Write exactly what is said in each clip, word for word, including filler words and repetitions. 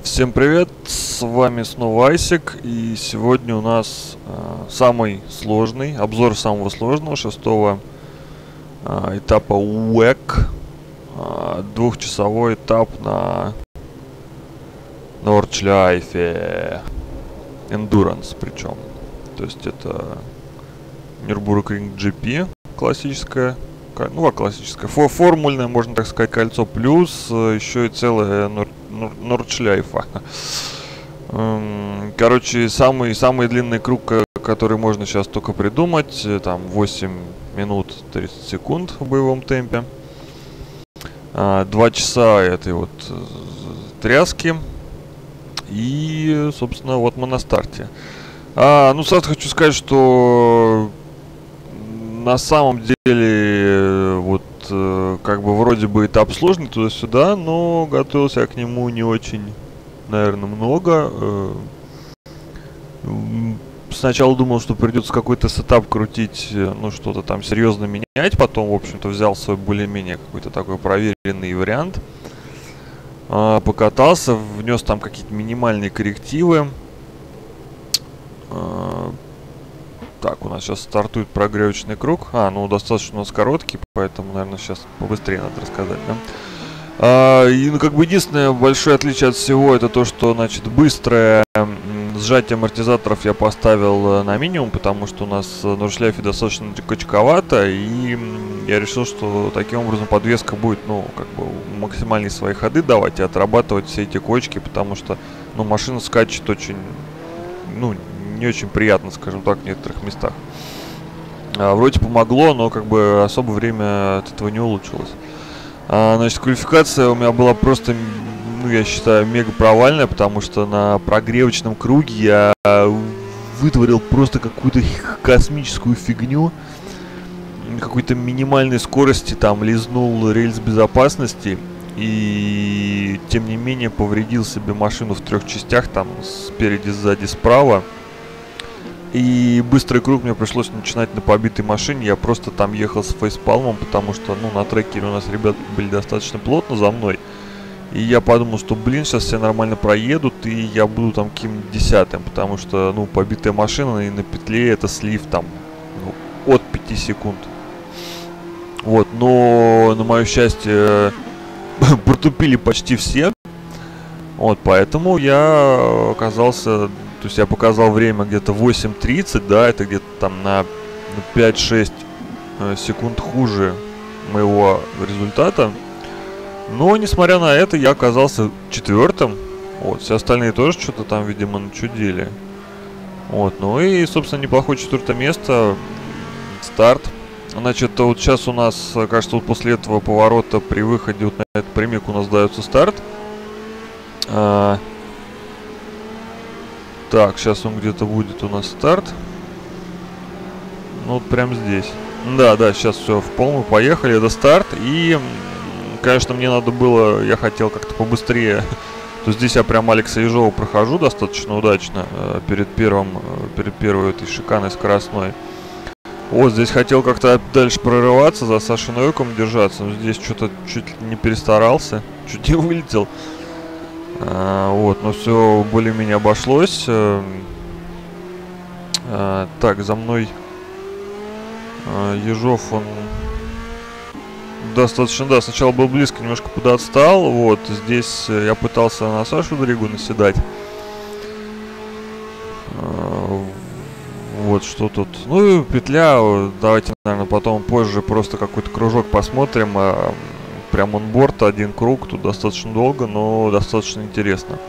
Всем привет, с вами снова Айсик, и сегодня у нас э, самый сложный, обзор самого сложного, шестого э, этапа дабл ю и си, э, двухчасовой этап на Nordschleife Endurance причем, то есть это Nürburgring джи пи классическая, ну, классическое, фо формульное, можно так сказать, кольцо, плюс э, еще и целое Нор Nordschleife. Короче, самый, самый длинный круг, который можно сейчас только придумать, там восемь минут тридцать секунд в боевом темпе. Два часа этой вот тряски. И, собственно, вот мы на старте. А, ну, сразу хочу сказать, что на самом деле, вот, как бы вроде бы этап сложный туда-сюда, но готовился я к нему не очень, наверное, много. Сначала думал, что придется какой-то сетап крутить, ну, что-то там серьезно менять. Потом, в общем-то, взял свой более-менее какой-то такой проверенный вариант. Покатался, внес там какие-то минимальные коррективы. Так, у нас сейчас стартует прогревочный круг. А, ну достаточно у нас короткий, поэтому, наверное, сейчас побыстрее надо рассказать, да? А, и, ну, как бы единственное большое отличие от всего это то, что, значит, быстрое сжатие амортизаторов я поставил на минимум, потому что у нас на Nordschleife достаточно качковато, и я решил, что таким образом подвеска будет, ну, как бы максимальные свои ходы давать и отрабатывать все эти кочки, потому что, ну, машина скачет очень, ну, не очень приятно, скажем так, в некоторых местах. А, вроде помогло, но как бы особо время от этого не улучшилось. А, значит, квалификация у меня была просто, ну, я считаю, мега провальная, потому что на прогревочном круге я вытворил просто какую-то космическую фигню. Какой-то минимальной скорости там лизнул рельс безопасности. И, тем не менее, повредил себе машину в трех частях, там, спереди, сзади, справа. И быстрый круг мне пришлось начинать на побитой машине. Я просто там ехал с фейспалмом, потому что, ну, на трекере у нас ребята были достаточно плотно за мной. И я подумал, что, блин, сейчас все нормально проедут, и я буду там каким-нибудь десятым, потому что, ну, побитая машина, и на петле это слив там, ну, от пяти секунд. Вот, но, на мое счастье, протупили почти все. Вот, поэтому я оказался... То есть я показал время где-то восемь тридцать, да, это где-то там на пять-шесть э, секунд хуже моего результата. Но, несмотря на это, я оказался четвертым. Вот, все остальные тоже что-то там, видимо, начудили. Вот, ну и, собственно, неплохое четвертое место. Старт. Значит, вот сейчас у нас, кажется, вот после этого поворота при выходе вот на этот прямик у нас дается старт. А Так, сейчас он где-то будет у нас старт. Ну, вот прям здесь. Да, да, сейчас все в полную, поехали, это старт. И, конечно, мне надо было, я хотел как-то побыстрее. То здесь я прям Алекса Ежова прохожу достаточно удачно перед первым, перед первой этой шикарной скоростной. Вот, здесь хотел как-то дальше прорываться, за Сашей Новиком держаться. Но здесь что-то чуть не перестарался, чуть не вылетел. А, вот, но все более-менее обошлось. А, а, так, за мной а, Ежов, он достаточно, да, сначала был близко, немножко подотстал. Вот, здесь я пытался на Сашу Дригу наседать. А, вот, что тут. Ну и петля, давайте, наверное, потом позже просто какой-то кружок посмотрим. А, прям онборд, один круг, тут достаточно долго, но достаточно интересно.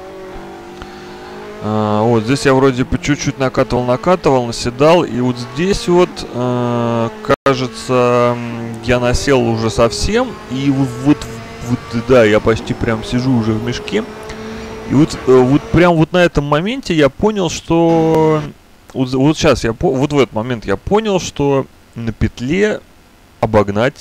А, вот здесь я вроде по чуть-чуть накатывал, накатывал, наседал, и вот здесь вот, а, кажется, я насел уже совсем, и вот, вот, вот, да, я почти прям сижу уже в мешке, и вот, вот прям вот на этом моменте я понял, что, вот, вот сейчас я, вот в этот момент я понял, что на петле обогнать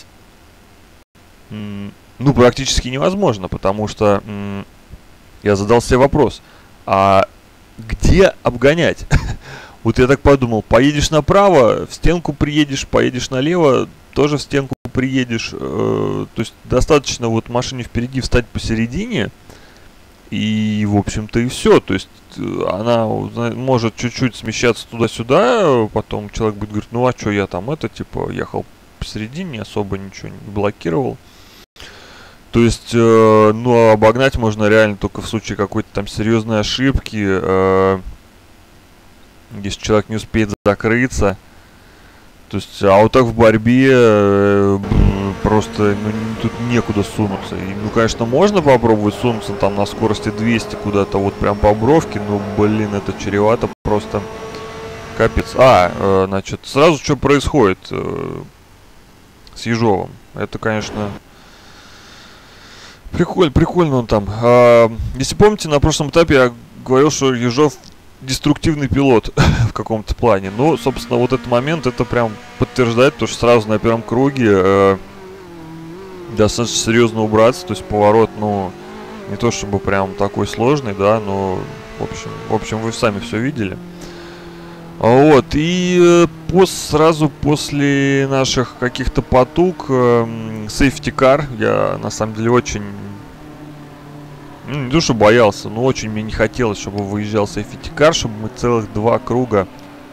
ну, практически невозможно, потому что м, я задал себе вопрос, а где обгонять? Вот я так подумал, поедешь направо, в стенку приедешь, поедешь налево, тоже в стенку приедешь. Э, то есть достаточно вот машине впереди встать посередине, И, в общем-то, и все. То есть она может чуть-чуть смещаться туда-сюда, потом человек будет говорить, ну а что я там это, типа, ехал посередине, особо ничего не блокировал. То есть, э, ну, обогнать можно реально только в случае какой-то там серьезной ошибки, э, если человек не успеет закрыться. То есть, а вот так в борьбе э, просто, ну, тут некуда сунуться. И, ну, конечно, можно попробовать сунуться там на скорости двести куда-то вот прям по бровке, но, блин, это чревато просто капец. А, э, значит, сразу что происходит э, с Ежовым? Это, конечно, прикольно, прикольно он там. А, если помните, на прошлом этапе я говорил, что Ежов деструктивный пилот в каком-то плане. Ну, собственно, вот этот момент это прям подтверждает, потому что сразу на первом круге э, достаточно серьезно убраться. То есть поворот, ну, не то чтобы прям такой сложный, да, но в общем, в общем вы сами все видели. Вот, и э, пос, сразу после наших каких-то потуг э, safety car, я на самом деле очень, ну, не то что боялся, но очень мне не хотелось, чтобы выезжал safety car, чтобы мы целых два круга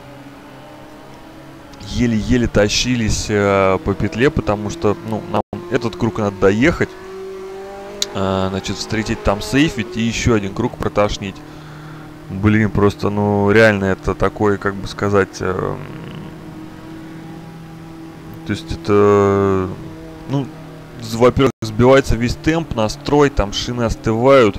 еле-еле тащились э, по петле, потому что, ну, нам этот круг надо доехать, э, значит, встретить там сейфить и еще один круг протошнить. Блин, просто, ну, реально это такой, как бы сказать, э, то есть это, ну, во-первых, сбивается весь темп, настрой, там шины остывают.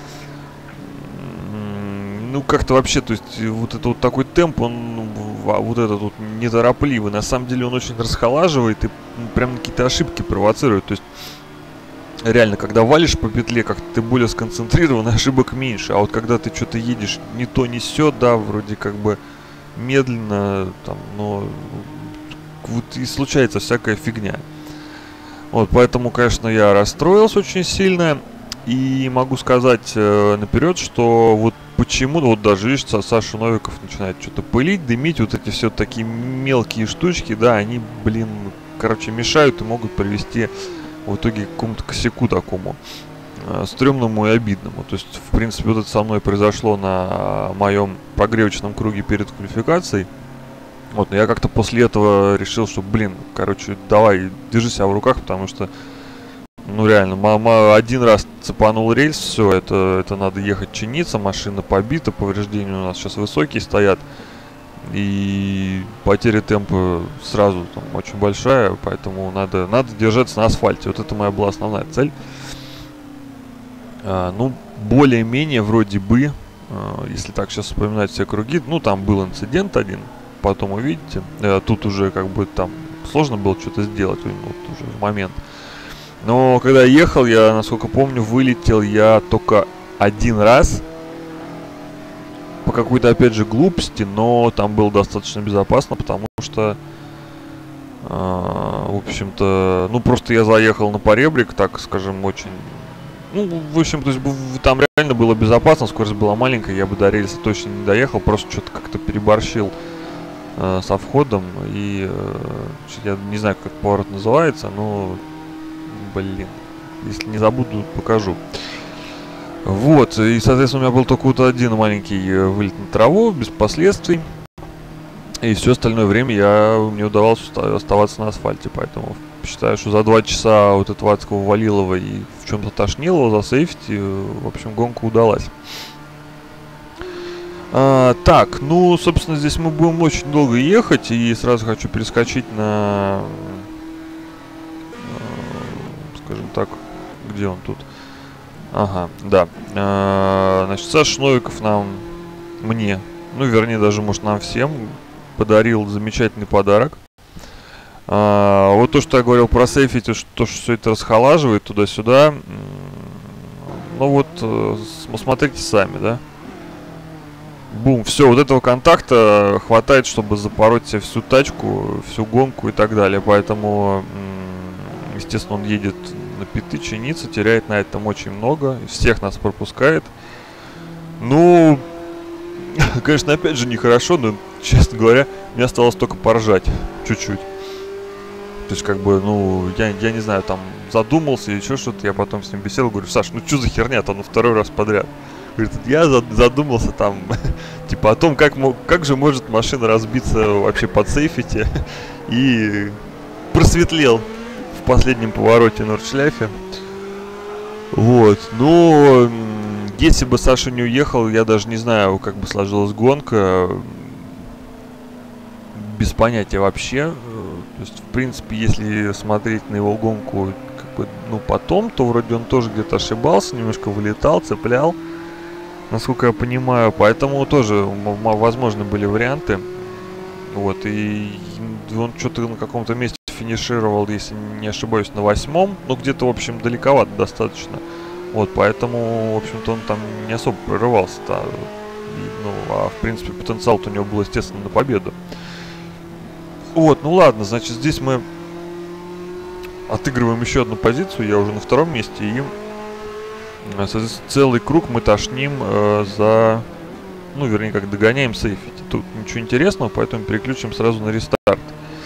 Ну, как-то вообще, то есть вот это вот такой темп, он вот этот вот неторопливый. На самом деле он очень расхолаживает и прям какие-то ошибки провоцирует. То есть реально, когда валишь по петле, как-то ты более сконцентрирован, ошибок меньше. А вот когда ты что-то едешь не то, не сё, да, вроде как бы медленно, там, но вот и случается всякая фигня. Вот, поэтому, конечно, я расстроился очень сильно. И могу сказать э, наперед, что вот почему, вот даже, видишь, Саша Новиков начинает что-то пылить, дымить, вот эти все такие мелкие штучки, да, они, блин, короче, мешают и могут привести в итоге к какому-то косяку такому э, стрёмному и обидному. То есть, в принципе, вот это со мной произошло на моем прогревочном круге перед квалификацией. Вот, но я как-то после этого решил, что, блин, короче, давай, держи себя в руках, потому что, ну, реально, мама один раз цепанул рельс, все, это, это надо ехать чиниться, машина побита, повреждения у нас сейчас высокие стоят, и потеря темпа сразу там очень большая, поэтому надо, надо держаться на асфальте, вот это моя была основная цель. А, ну, более-менее вроде бы, а, если так сейчас вспоминать все круги, ну, там был инцидент один, потом увидите, а, тут уже как бы там сложно было что-то сделать, вот уже в момент. Но когда я ехал, я, насколько помню, вылетел я только один раз. По какой-то, опять же, глупости, но там было достаточно безопасно, потому что, э, в общем-то, ну, просто я заехал на поребрик, так скажем, очень... Ну, в общем, то есть там реально было безопасно, скорость была маленькая, я бы до рельса точно не доехал, просто что-то как-то переборщил э, со входом, и э, я не знаю, как поворот называется, но... Блин, если не забуду, покажу. Вот, и, соответственно, у меня был только вот один маленький вылет на траву, без последствий. И все остальное время я, мне удавалось оставаться на асфальте, поэтому считаю, что за два часа вот этого адского Валилова и в чем-то тошнило за сейфти, в общем, гонка удалась. А, так, ну, собственно, здесь мы будем очень долго ехать, и сразу хочу перескочить на... Скажем так, где он тут? Ага, да. А, значит, Саша Новиков нам, мне, ну, вернее, даже, может, нам всем подарил замечательный подарок. А, вот то, что я говорил про сейфити, что, то, что все это расхолаживает туда-сюда. Ну, вот, смотрите сами, да. Бум, все, вот этого контакта хватает, чтобы запороть себе всю тачку, всю гонку и так далее. Поэтому... Естественно, он едет на питы, чинится, теряет на этом очень много, всех нас пропускает. Ну, конечно, опять же, нехорошо, но, честно говоря, мне осталось только поржать чуть-чуть. То есть, как бы, ну, я, я не знаю, там, задумался или еще что-то, я потом с ним беседовал, говорю: Саш, ну что за херня-то, ну второй раз подряд. Говорит: я задумался там, типа, о том, как, как же может машина разбиться вообще под сейфити, и просветлел в последнем повороте Нордшляйфе. Вот, но если бы Саша не уехал, я даже не знаю, как бы сложилась гонка. Без понятия вообще. То есть, в принципе, если смотреть на его гонку, как бы, ну, потом, то вроде он тоже где-то ошибался, немножко вылетал, цеплял, насколько я понимаю. Поэтому тоже, возможно, были варианты. Вот, и он что-то на каком-то месте финишировал, если не ошибаюсь, на восьмом. Ну, где-то, в общем, далековато достаточно. Вот, поэтому, в общем-то, он там не особо прорывался-то. Ну, а, в принципе, потенциал-то у него был, естественно, на победу. Вот, ну ладно, значит, здесь мы отыгрываем еще одну позицию, я уже на втором месте, и, соответственно, целый круг мы тошним э, за, ну, вернее, как догоняем сейфити. Тут ничего интересного, поэтому переключим сразу на рестарт.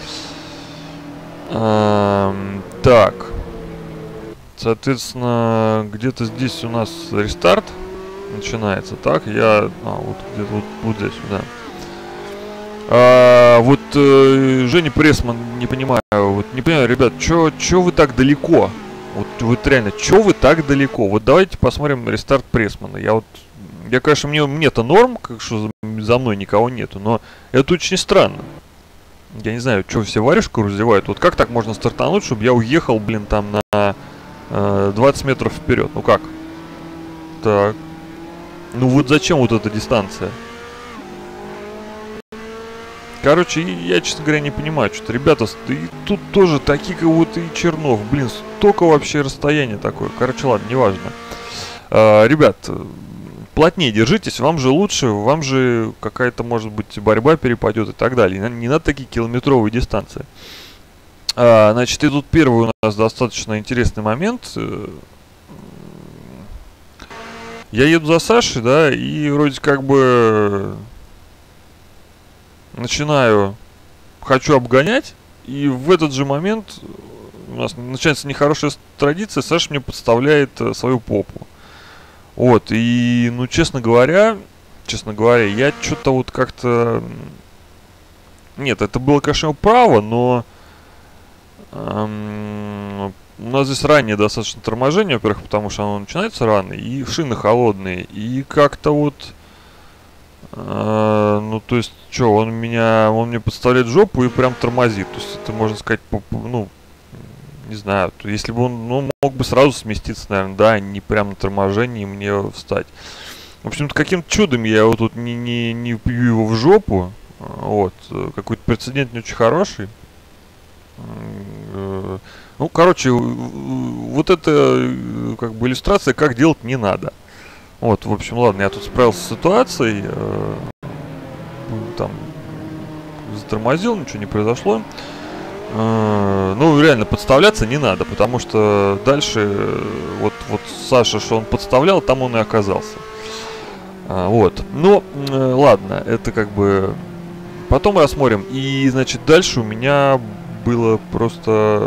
Эм, так, соответственно, где-то здесь у нас рестарт начинается, так, я, а, вот где-то вот, вот здесь, да. А, вот э, Женя Пресман, не понимаю, вот не понимаю, ребят, чё, чё вы так далеко? Вот, вот реально, чё вы так далеко? Вот давайте посмотрим рестарт Пресмана. Я вот, я, конечно, мне, мне-то норм, как что за мной никого нету, но это очень странно. Я не знаю, чё все варежку раздевают. Вот как так можно стартануть, чтобы я уехал, блин, там на э, двадцать метров вперед? Ну как? Так. Ну вот зачем вот эта дистанция? Короче, я, честно говоря, не понимаю, что-то, ребята, и тут тоже такие вот и Чернов, блин, столько вообще расстояние такое. Короче, ладно, неважно. А, ребят, плотнее держитесь, вам же лучше, вам же какая-то, может быть, борьба перепадет и так далее. Не надо такие километровые дистанции. А, значит, и тут первый у нас достаточно интересный момент. Я еду за Сашей, да, и вроде как бы... Начинаю, хочу обгонять, и в этот же момент у нас начинается нехорошая традиция, Саша мне подставляет свою попу. Вот, и, ну, честно говоря, честно говоря, я что-то вот как-то... Нет, это было, конечно, право, но... Эм, у нас здесь раннее достаточно торможение, во-первых, потому что оно начинается рано, и шины холодные, и как-то вот... Uh, ну, то есть, что, он меня, он мне подставляет жопу и прям тормозит. То есть, это можно сказать, по, по, ну, не знаю, то если бы он, ну, мог бы сразу сместиться, наверное, да, не прям на торможении мне встать. В общем-то, каким-то чудом я его тут не, не, не пью его в жопу. Вот, какой-то прецедент не очень хороший. Uh, ну, короче, вот это, как бы, иллюстрация, как делать не надо. Вот, в общем, ладно, я тут справился с ситуацией, э, там, затормозил, ничего не произошло. Э, ну, реально, подставляться не надо, потому что дальше, э, вот, вот Саша, что он подставлял, там он и оказался. А, вот, ну, э, ладно, это как бы потом рассмотрим. И, значит, дальше у меня было просто...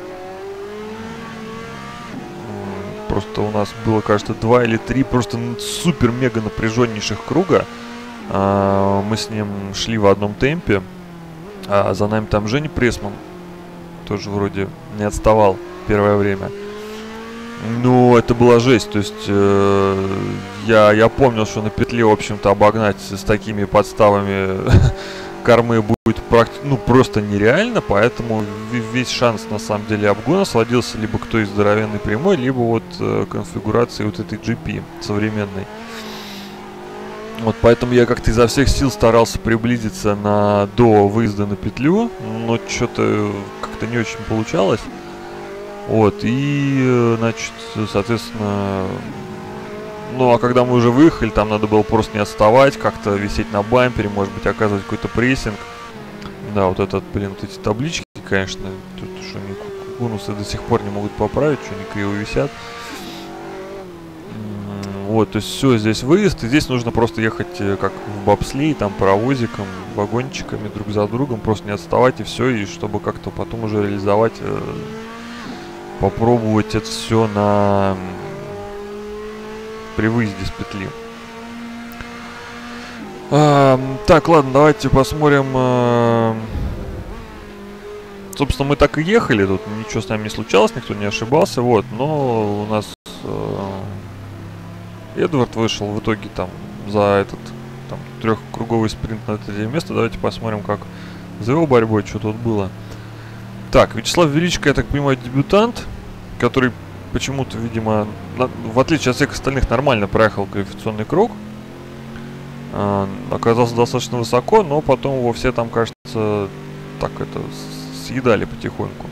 Просто у нас было, кажется, два или три просто супер-мега напряженнейших круга. А, мы с ним шли в одном темпе. А за нами там Женя Пресман тоже вроде не отставал первое время. Ну, это была жесть. То есть э, я, я помнил, что на петле, в общем-то, обогнать с такими подставами кормы будет практи- ну, просто нереально, поэтому весь шанс на самом деле обгона сводился либо к той здоровенной прямой, либо вот э, конфигурации вот этой джи пи современной. Вот поэтому я как-то изо всех сил старался приблизиться на, до выезда на петлю, но что-то как-то не очень получалось. Вот, и, значит, соответственно... Ну, а когда мы уже выехали, там надо было просто не отставать, как-то висеть на бампере, может быть, оказывать какой-то прессинг. Да, вот этот, блин, вот эти таблички, конечно, тут что они кунусы до сих пор не могут поправить, что они криво висят. Вот, то есть все, здесь выезд, и здесь нужно просто ехать э, как в бобслей, там паровозиком, вагончиками друг за другом, просто не отставать и все, и чтобы как-то потом уже реализовать, э, попробовать это все на при выезде с петли. А, так, ладно, давайте посмотрим. А, собственно, мы так и ехали, тут ничего с нами не случалось, никто не ошибался, вот, но у нас а, Эдвард вышел в итоге там за этот там трехкруговый спринт на третье место. Давайте посмотрим, как за его борьбой, что тут было. Так, Вячеслав Величко, я так понимаю, дебютант, который почему-то, видимо, на, в отличие от всех остальных, нормально проехал квалификационный круг. А, оказался достаточно высоко, но потом его все там, кажется, так это съедали потихоньку.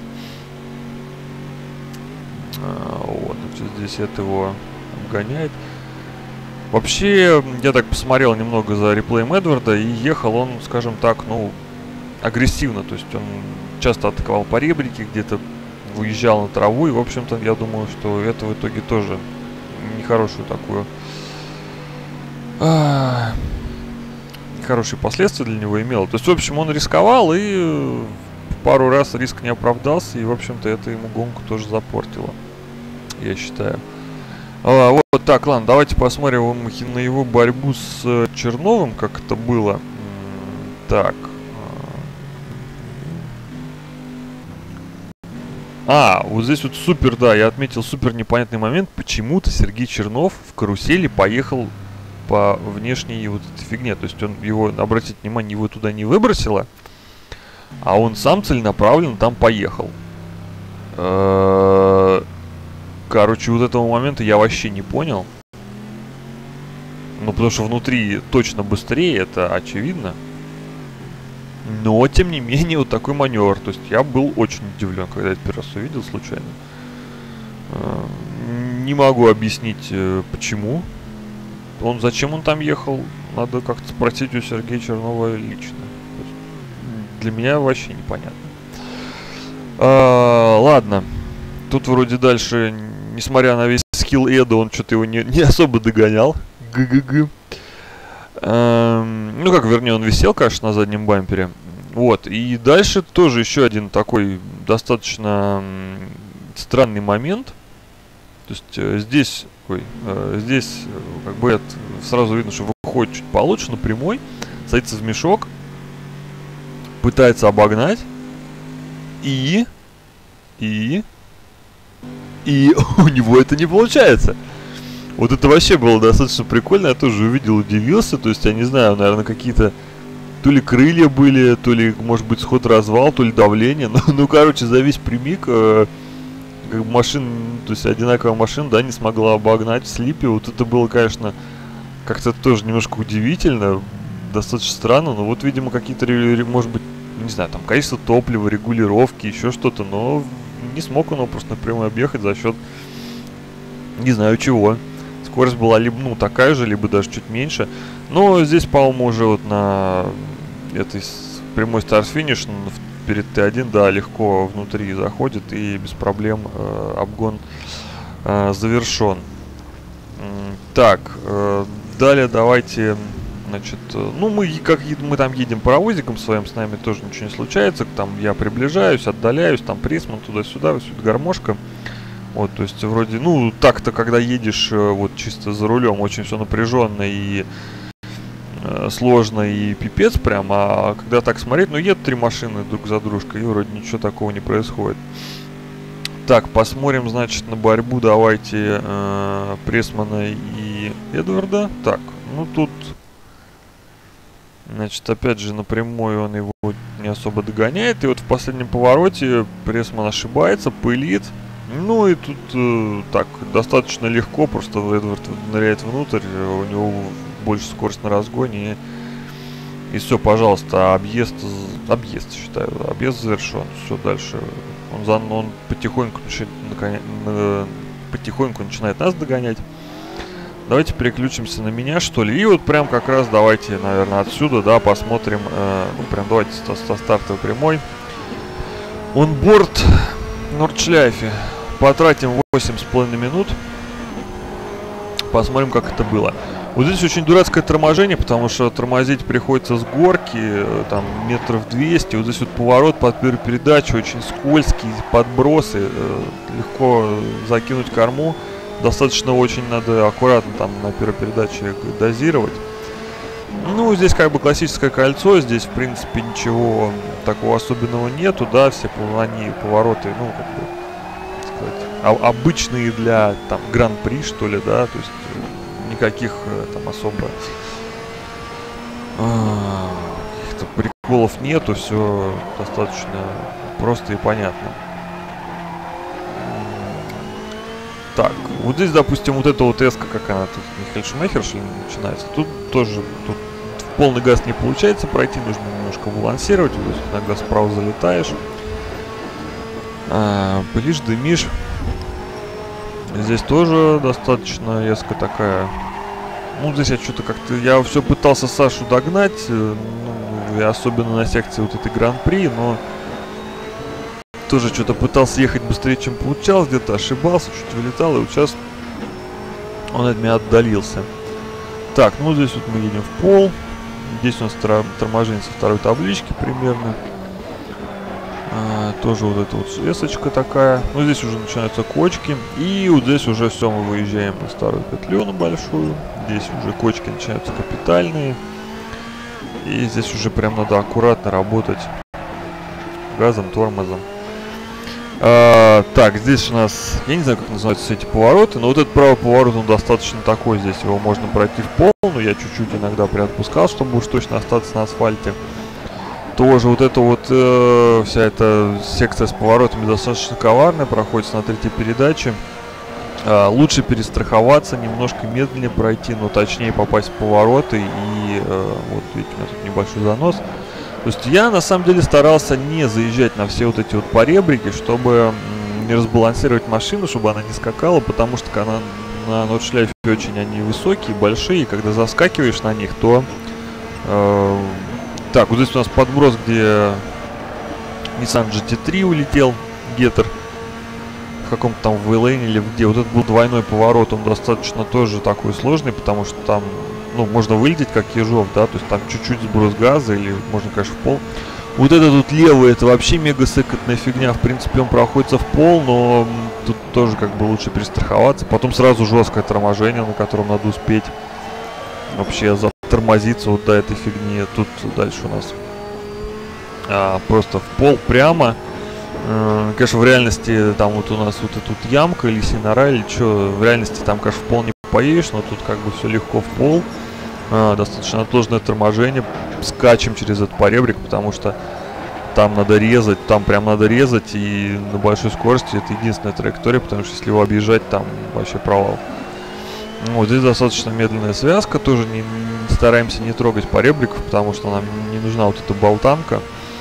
А, вот, здесь это его обгоняет. Вообще, я так посмотрел немного за реплеем Эдварда, и ехал он, скажем так, ну, агрессивно. То есть он часто атаковал по ребрике, где-то выезжал на траву, и, в общем-то, я думаю, что это в итоге тоже нехорошую такую... А, нехорошие последствия для него имело. То есть, в общем, он рисковал, и пару раз риск не оправдался, и, в общем-то, это ему гонку тоже запортило, я считаю. А, вот так, ладно, давайте посмотрим на его борьбу с Черновым, как это было. Так. А, вот здесь вот супер, да, я отметил супер непонятный момент. Почему-то Сергей Чернов в карусели поехал по внешней вот этой фигне. То есть он его, обратите внимание, его туда не выбросило, а он сам целенаправленно там поехал. Короче, вот этого момента я вообще не понял. Ну, потому что внутри точно быстрее, это очевидно. Но, тем не менее, вот такой маневр. То есть я был очень удивлен, когда я первый раз увидел случайно. Не могу объяснить, почему. Он, зачем он там ехал, надо как-то спросить у Сергея Чернова лично. Для меня вообще непонятно. А, ладно. Тут вроде дальше, несмотря на весь скилл Эда, он что-то его не, не особо догонял. Г-г-г. Эм, ну как, вернее, он висел, конечно, на заднем бампере. Вот. И дальше тоже еще один такой достаточно странный момент. То есть э, здесь, ой, э, здесь э, как бы это, сразу видно, что выходит чуть получше, но прямой, садится в мешок, пытается обогнать, и, и, и у него это не получается. Вот это вообще было достаточно прикольно, я тоже увидел, удивился, то есть я не знаю, наверное, какие-то то ли крылья были, то ли, может быть, сход-развал, то ли давление, ну, ну короче, за весь прямик, э, как бы машин, то есть одинаковая машина, да, не смогла обогнать в слипе. Вот это было, конечно, как-то тоже немножко удивительно, достаточно странно, но вот, видимо, какие-то, может быть, не знаю, там, количество топлива, регулировки, еще что-то, но не смог он его просто напрямую объехать за счет, не знаю чего. Скорость была либо, ну, такая же, либо даже чуть меньше, но здесь, по-моему, уже вот на этой прямой старт-финиш, перед Т один, да, легко внутри заходит и без проблем э, обгон э, завершен. Так, э, далее давайте, значит, э, ну мы как мы там едем паровозиком своим, с нами тоже ничего не случается, там я приближаюсь, отдаляюсь, там Пресман туда-сюда, все это гармошка. Вот, то есть вроде, ну так-то, когда едешь э, вот чисто за рулем, очень все напряженно и сложно и пипец прям, а когда так смотреть, ну едут три машины друг за дружкой, и вроде ничего такого не происходит. Так, посмотрим, значит, на борьбу, давайте, э, Пресмана и Эдварда. Так, ну тут, значит, опять же, напрямую он его не особо догоняет, и вот в последнем повороте Пресман ошибается, пылит, ну и тут, э, так, достаточно легко, просто Эдвард ныряет внутрь, у него больше скорость на разгоне, и, и все, пожалуйста, объезд, объезд, считаю, объезд завершен, все, дальше, он, за, он потихоньку, начинает, потихоньку начинает нас догонять. Давайте переключимся на меня, что ли, и вот прям как раз давайте, наверное, отсюда, да, посмотрим, э, ну, прям давайте со, со стартовой прямой. Онборд Нордшляйфе, потратим восемь с половиной минут. Посмотрим, как это было. Вот здесь очень дурацкое торможение, потому что тормозить приходится с горки, там метров двести. Вот здесь вот поворот под первую передачу, очень скользкий, подбросы, легко закинуть корму. Достаточно очень надо аккуратно там на первой передаче дозировать. Ну, здесь как бы классическое кольцо, здесь в принципе ничего такого особенного нету, да, все они повороты, ну, как бы сказать, а, обычные для там гран-при, что ли, да, то есть никаких там особо а, каких-то приколов нету, все достаточно просто и понятно. Так, вот здесь, допустим, вот эта вот эска, как она тут, Михаэль Шумахер, что ли, начинается, тут тоже тут в полный газ не получается пройти, нужно немножко балансировать, вот здесь иногда справа залетаешь, а, пылишь, дымишь. Здесь тоже достаточно эска такая. Ну, здесь я что-то как-то, я все пытался Сашу догнать, ну, и особенно на секции вот этой гран-при, но тоже что-то пытался ехать быстрее, чем получалось, где-то ошибался, чуть вылетал, и вот сейчас он от меня отдалился. Так, ну здесь вот мы едем в пол. Здесь у нас торможение со второй таблички примерно. А, тоже вот эта вот эсочка такая. Ну здесь уже начинаются кочки. И вот здесь уже все, мы выезжаем на старую петлю, на большую. Здесь уже кочки начинаются капитальные. И здесь уже прям надо аккуратно работать газом, тормозом. А, так, здесь у нас, я не знаю, как называются эти повороты, но вот этот правый поворот, он достаточно такой, здесь его можно пройти в пол, но я чуть-чуть иногда приотпускал, чтобы уж точно остаться на асфальте. Тоже вот эта вот, э, вся эта секция с поворотами достаточно коварная, проходится на третьей передаче. А, лучше перестраховаться, немножко медленнее пройти, но точнее попасть в повороты, и э, вот видите, у меня тут небольшой занос. То есть я на самом деле старался не заезжать на все вот эти вот поребрики, чтобы не разбалансировать машину, чтобы она не скакала, потому что она на нотшляйфе очень они высокие, большие, и когда заскакиваешь на них, то... Э, так, вот здесь у нас подброс, где Nissan джи ти три улетел, геттер, в каком-то там вейлейне или где. Вот это был двойной поворот, он достаточно тоже такой сложный, потому что там... Ну, можно вылететь как ежов, да, то есть там чуть-чуть сброс газа или можно, конечно, в пол. Вот это тут левый, это вообще мега секотная фигня, в принципе, он проходится в пол, но тут тоже как бы лучше перестраховаться. Потом сразу жесткое торможение, на котором надо успеть вообще затормозиться вот до этой фигни. Тут дальше у нас а, просто в пол прямо. Э, конечно, в реальности там вот у нас вот эта тут ямка или синора или что, в реальности там, конечно, в пол не поедешь, но тут как бы все легко в пол. А, достаточно отложенное торможение, скачем через этот поребрик, потому что там надо резать, там прям надо резать, и на большой скорости это единственная траектория, потому что если его объезжать, там вообще провал. Вот здесь достаточно медленная связка, тоже не, не стараемся не трогать поребриков, потому что нам не нужна вот эта болтанка.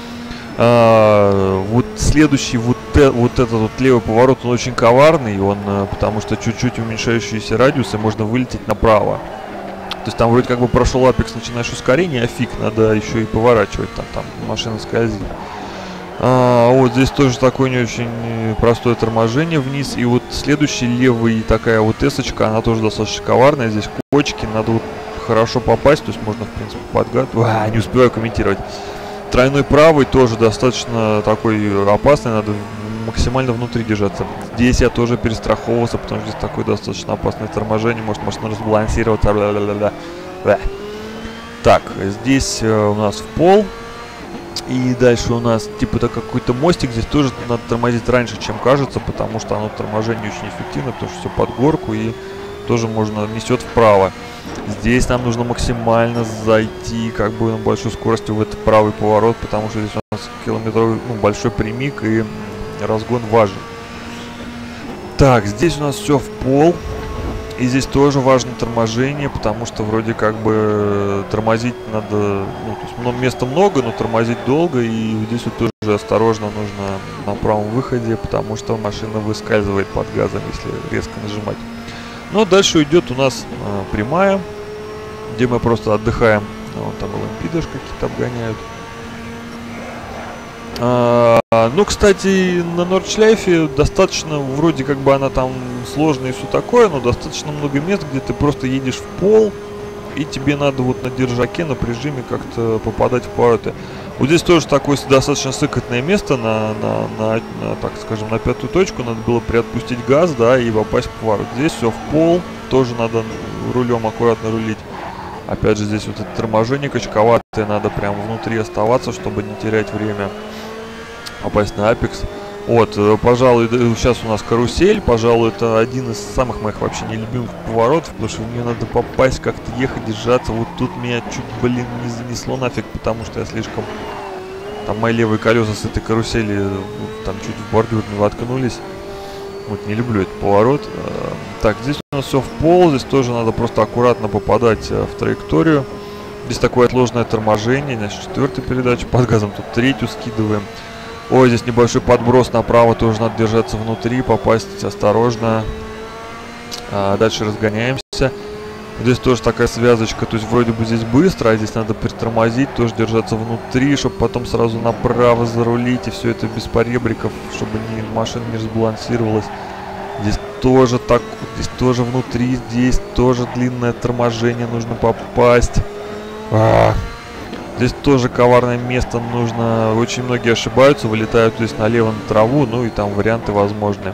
А, вот следующий вот, э, вот этот вот левый поворот, он очень коварный, он, потому что чуть-чуть уменьшающиеся радиусы, можно вылететь направо. То есть там вроде как бы прошел апекс, начинаешь ускорение, а фиг, надо еще и поворачивать, там, там машина скользит. А, вот здесь тоже такое не очень простое торможение вниз. И вот следующий левый, такая вот эсочка, она тоже достаточно коварная. Здесь кочки, надо вот хорошо попасть, то есть можно в принципе подгадывать. А, не успеваю комментировать. Тройной правый тоже достаточно такой опасный, надо максимально внутри держаться. Здесь я тоже перестраховывался, потому что здесь такое достаточно опасное торможение, может машина разбалансироваться. Бля-бля-бля-бля. Так, здесь э, у нас в пол. И дальше у нас типа это какой-то мостик, здесь тоже надо тормозить раньше, чем кажется, потому что оно торможение очень эффективно, потому что все под горку и тоже можно несет вправо. Здесь нам нужно максимально зайти как бы на большой скорости в этот правый поворот, потому что здесь у нас километровый, ну, большой прямик и разгон важен. Так, здесь у нас все в пол. И здесь тоже важно торможение, потому что вроде как бы тормозить надо, ну, то есть, ну, места много, но тормозить долго, и здесь вот тоже осторожно нужно на правом выходе, потому что машина выскальзывает под газом, если резко нажимать. Но дальше идет у нас а, прямая, где мы просто отдыхаем. Вон там лампидыш какие-то обгоняют. А, ну, кстати, на Нордшляйфе достаточно, вроде как бы она там сложная и все такое, но достаточно много мест, где ты просто едешь в пол, и тебе надо вот на держаке, на прижиме как-то попадать в повороты. Вот здесь тоже такое достаточно сыкотное место на, на, на, на, так скажем, на пятую точку. Надо было приотпустить газ, да, и попасть в поворот. Здесь все в пол, тоже надо рулем аккуратно рулить. Опять же, здесь вот это торможение качковатое, надо прям внутри оставаться, чтобы не терять время. Попасть на апекс. Вот, пожалуй, сейчас у нас карусель. Пожалуй, это один из самых моих вообще нелюбимых поворотов, потому что мне надо попасть, как-то ехать, держаться. Вот тут меня чуть, блин, не занесло нафиг, потому что я слишком... Там мои левые колеса с этой карусели там чуть в бордюр не воткнулись. Вот, не люблю этот поворот. Так, здесь у нас все в пол. Здесь тоже надо просто аккуратно попадать в траекторию. Здесь такое отложенное торможение. Значит, четвертую передачу под газом. Тут третью скидываем. Ой, здесь небольшой подброс направо, тоже надо держаться внутри, попасть осторожно. А, дальше разгоняемся. Здесь тоже такая связочка, то есть вроде бы здесь быстро, а здесь надо притормозить, тоже держаться внутри, чтобы потом сразу направо зарулить, и все это без поребриков, чтобы ни, машина не разбалансировалась. Здесь тоже так, здесь тоже внутри, здесь тоже длинное торможение, нужно попасть. А-а-а. Здесь тоже коварное место, нужно... Очень многие ошибаются, вылетают здесь налево на траву, ну и там варианты возможны.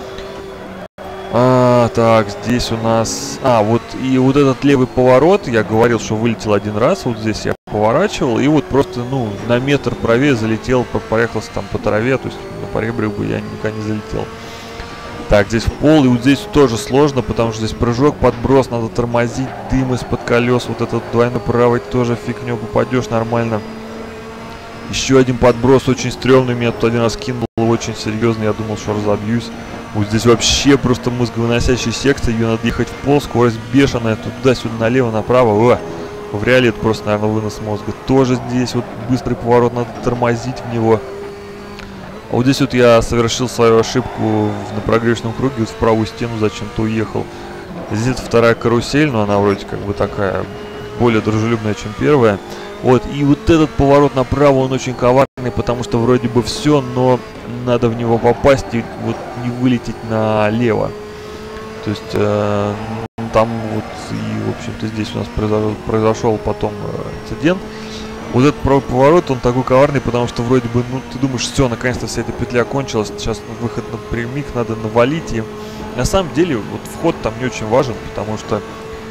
А, так, здесь у нас... А, вот и вот этот левый поворот, я говорил, что вылетел один раз, вот здесь я поворачивал, и вот просто, ну, на метр правее залетел, проехался там по траве, то есть на поребрик бы я никогда не залетел. Так, здесь в пол, и вот здесь тоже сложно, потому что здесь прыжок, подброс, надо тормозить, дым из-под колес, вот этот двойной правый тоже фиг в него попадешь нормально. Еще один подброс, очень стрёмный, меня тут один раз кинул, очень серьезно, я думал, что разобьюсь. Вот здесь вообще просто мозговыносящая секция, ее надо ехать в пол, скорость бешеная, туда-сюда, налево, направо, о, в реале это просто, наверное, вынос мозга. Тоже здесь вот быстрый поворот, надо тормозить в него. А вот здесь вот я совершил свою ошибку на прогревочном круге, вот в правую стену зачем-то уехал. Здесь это вторая карусель, но она вроде как бы такая более дружелюбная, чем первая. Вот, и вот этот поворот направо, он очень коварный, потому что вроде бы все, но надо в него попасть и вот не вылететь налево. То есть э, там вот и, в общем-то, здесь у нас произошел, произошел потом э, инцидент. Вот этот поворот, он такой коварный, потому что вроде бы, ну, ты думаешь, все, наконец-то вся эта петля кончилась, сейчас выход напрямик, надо навалить, и на самом деле, вот вход там не очень важен, потому что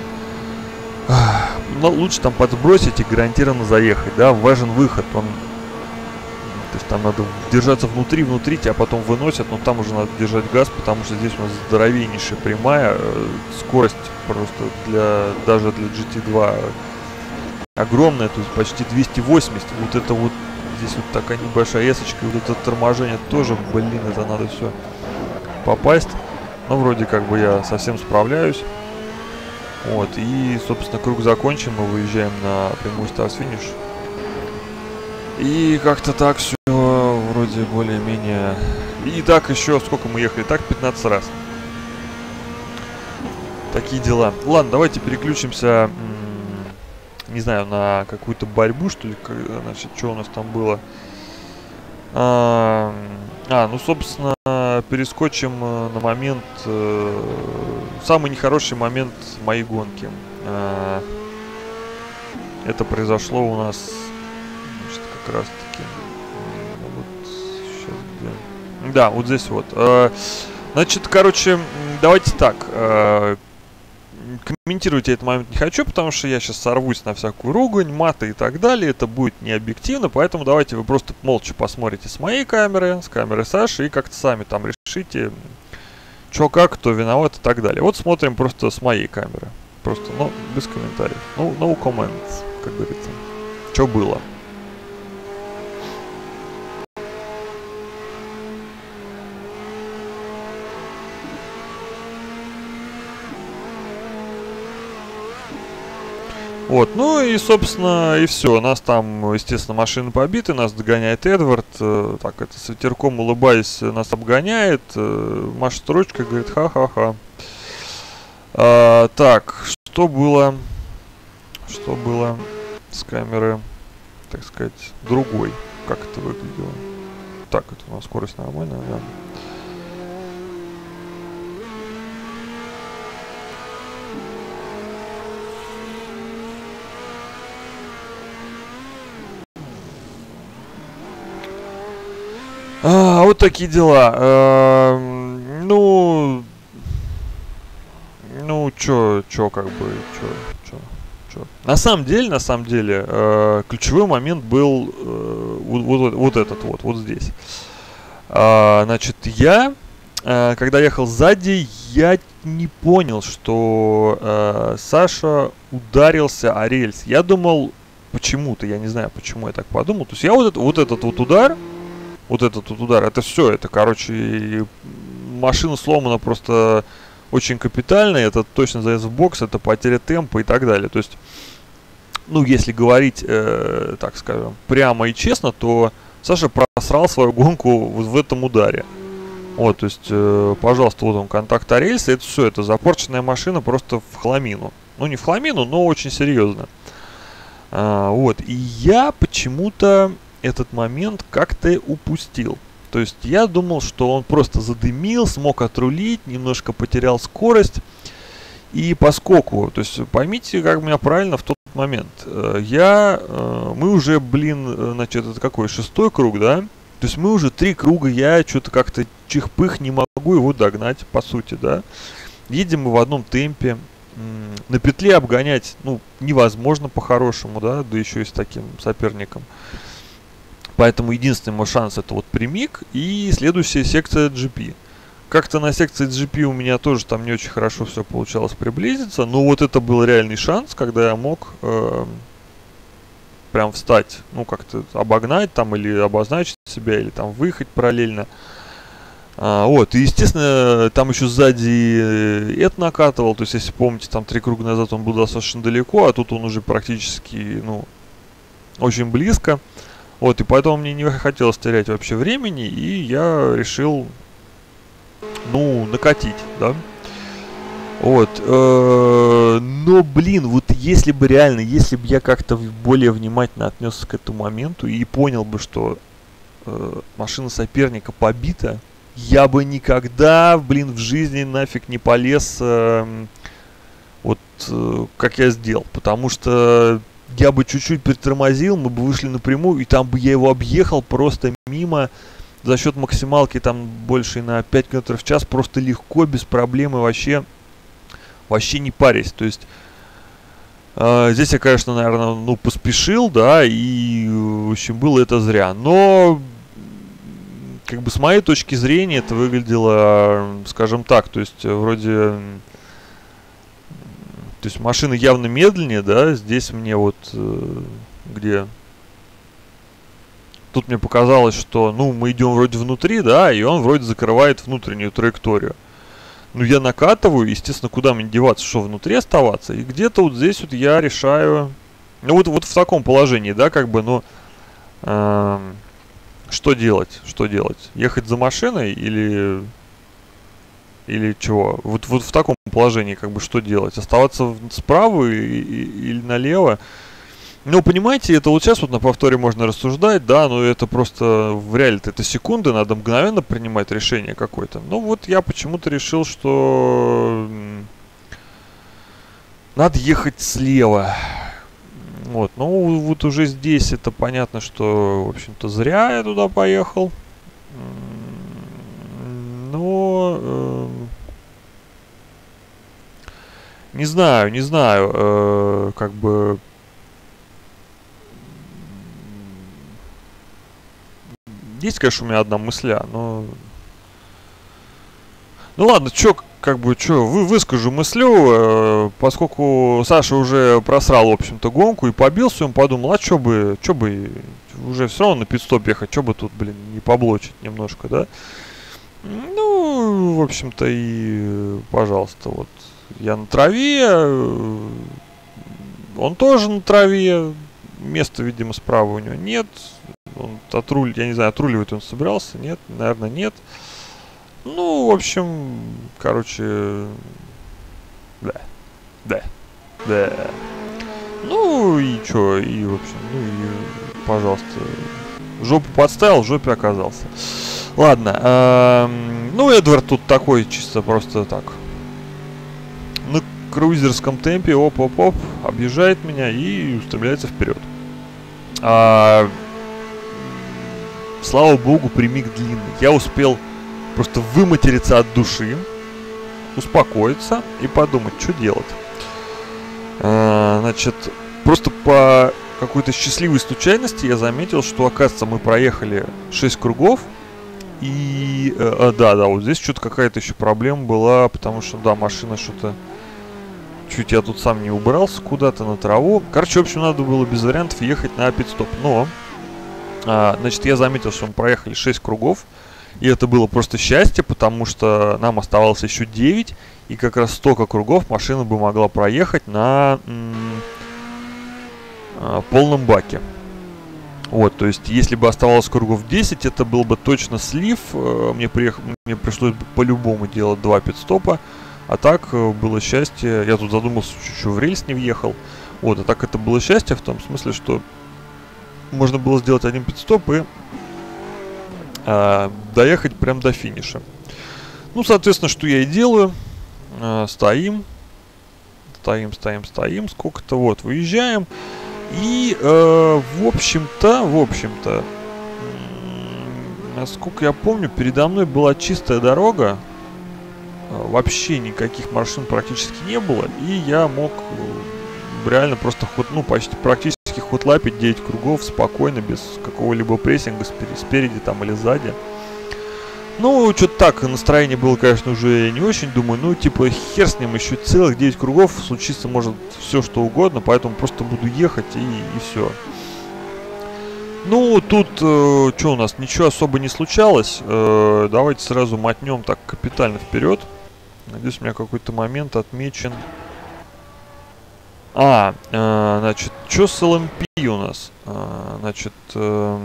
ну, лучше там подсбросить и гарантированно заехать, да, важен выход, он, то есть там надо держаться внутри, внутри, тебя потом выносят, но там уже надо держать газ, потому что здесь у нас здоровеннейшая прямая, скорость просто для, даже для джи ти два огромная, то есть почти двести восемьдесят, вот это вот, здесь вот такая небольшая эсочка, вот это торможение тоже, блин, это надо все попасть, но вроде как бы я совсем справляюсь, вот, и, собственно, круг закончен, мы выезжаем на прямую старт-финиш, и как-то так все вроде более-менее, и так еще, сколько мы ехали, так пятнадцать раз, такие дела. Ладно, давайте переключимся, не знаю, на какую-то борьбу, что ли, значит, что у нас там было. А, а ну, собственно, перескочим на момент, э, самый нехороший момент моей гонки. А, это произошло у нас, значит, как раз таки, вот, сейчас где? Да, вот здесь вот. А, значит, короче, давайте так, а, комментировать я этот момент не хочу, потому что я сейчас сорвусь на всякую ругань, маты и так далее. Это будет не объективно, поэтому давайте вы просто молча посмотрите с моей камеры, с камеры Саши, и как-то сами там решите, что как, кто виноват и так далее. Вот смотрим просто с моей камеры. Просто, ну, без комментариев. Ну, no comments, как говорится. Что было? Вот, ну и, собственно, и все. У нас там, естественно, машины побиты, нас догоняет Эдвард. Э, так, это с ветерком, улыбаясь, нас обгоняет. Э, машет ручкой, говорит, ха-ха-ха. А, так, что было? Что было с камеры, так сказать, другой? Как это выглядело? Так, это у нас скорость нормальная, да. А, вот такие дела. А, ну, ну, чё, чё, как бы, чё, чё, чё. На самом деле, на самом деле, э, ключевой момент был э, вот, вот, вот этот вот, вот здесь. А, значит, я, э, когда ехал сзади, я не понял, что э, Саша ударился о рельс. Я думал, почему-то, я не знаю, почему я так подумал. То есть я вот, это, вот этот вот удар, вот этот вот удар, это все, это, короче, машина сломана просто очень капитально, это точно заезд в бокс, это потеря темпа и так далее. То есть, ну, если говорить, э, так скажем, прямо и честно, то Саша просрал свою гонку вот в этом ударе. Вот, то есть, э, пожалуйста, вот он, контакт о рельсы, это все, это запорченная машина просто в хламину. Ну, не в хламину, но очень серьезно. А, вот, и я почему-то этот момент как-то упустил. То есть я думал, что он просто задымил, смог отрулить, немножко потерял скорость. И поскольку, то есть поймите, как меня правильно в тот момент. Я, мы уже, блин, значит, это какой, шестой круг, да? То есть мы уже три круга, я что-то как-то чих-пых не могу его догнать, по сути, да? Едем мы в одном темпе. На петле обгонять, ну, невозможно по-хорошему, да? Да еще и с таким соперником. Поэтому единственный мой шанс это вот прямик и следующая секция джи пи. Как-то на секции джи пи у меня тоже там не очень хорошо все получалось приблизиться. Но вот это был реальный шанс, когда я мог э, прям встать, ну как-то обогнать там или обозначить себя, или там выехать параллельно. А, вот, и естественно, там еще сзади Эд накатывал. То есть, если помните, там три круга назад он был достаточно далеко, а тут он уже практически, ну, очень близко. Вот, и поэтому мне не хотелось терять вообще времени, и я решил, ну, накатить, да. Вот, э, но, блин, вот если бы реально, если бы я как-то более внимательно отнесся к этому моменту и понял бы, что э, машина соперника побита, я бы никогда, блин, в жизни нафиг не полез, э, вот, э, как я сделал, потому что я бы чуть-чуть притормозил, мы бы вышли напрямую, и там бы я его объехал просто мимо за счет максималки, там больше на пять километров в час, просто легко, без проблем и вообще, вообще не парясь. То есть э, здесь я, конечно, наверное, ну, поспешил, да, и, в общем, было это зря. Но, как бы, с моей точки зрения, это выглядело, скажем так, то есть, вроде... То есть машина явно медленнее, да, здесь мне вот, э, где... Тут мне показалось, что, ну, мы идем вроде внутри, да, и он вроде закрывает внутреннюю траекторию. Ну, я накатываю, естественно, куда мне деваться, что внутри оставаться, и где-то вот здесь вот я решаю... Ну, вот, вот в таком положении, да, как бы, ну, э, что делать, что делать? Ехать за машиной или... Или чего? Вот, вот в таком положении, как бы, что делать? Оставаться справа и, и, или налево? Ну, понимаете, это вот сейчас вот на повторе можно рассуждать, да, но это просто в реале-то это секунды, надо мгновенно принимать решение какое-то. Ну, вот я почему-то решил, что надо ехать слева. Вот, ну, вот уже здесь это понятно, что, в общем-то, зря я туда поехал. Но э, не знаю, не знаю, э, как бы есть, конечно, у меня одна мысля, но ну ладно, чё, как бы, чё, вы, выскажу мыслю, э, поскольку Саша уже просрал, в общем-то, гонку и побился, он подумал, а чё бы, чё бы, уже все равно на пит-стоп ехать, чё бы тут, блин, не поблочить немножко, да? Ну, в общем-то, и, пожалуйста, вот, я на траве, он тоже на траве, места, видимо, справа у него нет, он отруль, я не знаю, отруливать он собирался, нет, наверное, нет. Ну, в общем, короче, да, да, да. Ну, и чё, и, в общем, ну, и, пожалуйста, Жопу подставил, в жопе оказался. Ладно. Эм, ну, Эдвард тут такой, чисто просто так. На круизерском темпе, оп-оп-оп, объезжает меня и устремляется вперед. А, слава богу, прямик длинный. Я успел просто выматериться от души, успокоиться и подумать, что делать. А, значит, просто по какой-то счастливой случайности я заметил, что, оказывается, мы проехали шесть кругов. И, э, да, да, вот здесь что-то какая-то еще проблема была, потому что, да, машина что-то... Чуть я тут сам не убрался куда-то на траву. Короче, в общем, надо было без вариантов ехать на пит-стоп. Но, а, значит, я заметил, что мы проехали шесть кругов. И это было просто счастье, потому что нам оставалось еще девять. И как раз столько кругов машина бы могла проехать на м- а, полном баке. Вот, то есть, если бы оставалось кругов десять, это был бы точно слив. Мне, приех... Мне пришлось бы по-любому делать два пит-стопа. А так было счастье. Я тут задумался, чуть-чуть в рельс не въехал. Вот, а так это было счастье в том смысле, что можно было сделать один пит-стоп и а, доехать прям до финиша. Ну, соответственно, что я и делаю. А, стоим. Стоим, стоим, стоим. Сколько-то вот, выезжаем. И, э, в общем-то, в общем-то, насколько я помню, передо мной была чистая дорога, вообще никаких машин практически не было, и я мог реально просто ход, ну, почти практически ходлапить девять кругов спокойно, без какого-либо прессинга спереди, спереди там или сзади. Ну, что-то так, настроение было, конечно, уже не очень, думаю, ну, типа, хер с ним, еще целых девять кругов, случится может все что угодно, поэтому просто буду ехать и, и все. Ну, тут, э, что у нас, ничего особо не случалось, э, давайте сразу мотнем так капитально вперед. Надеюсь, у меня какой-то момент отмечен. А, э, значит, что с эл эм пи у нас? Э, значит... Э,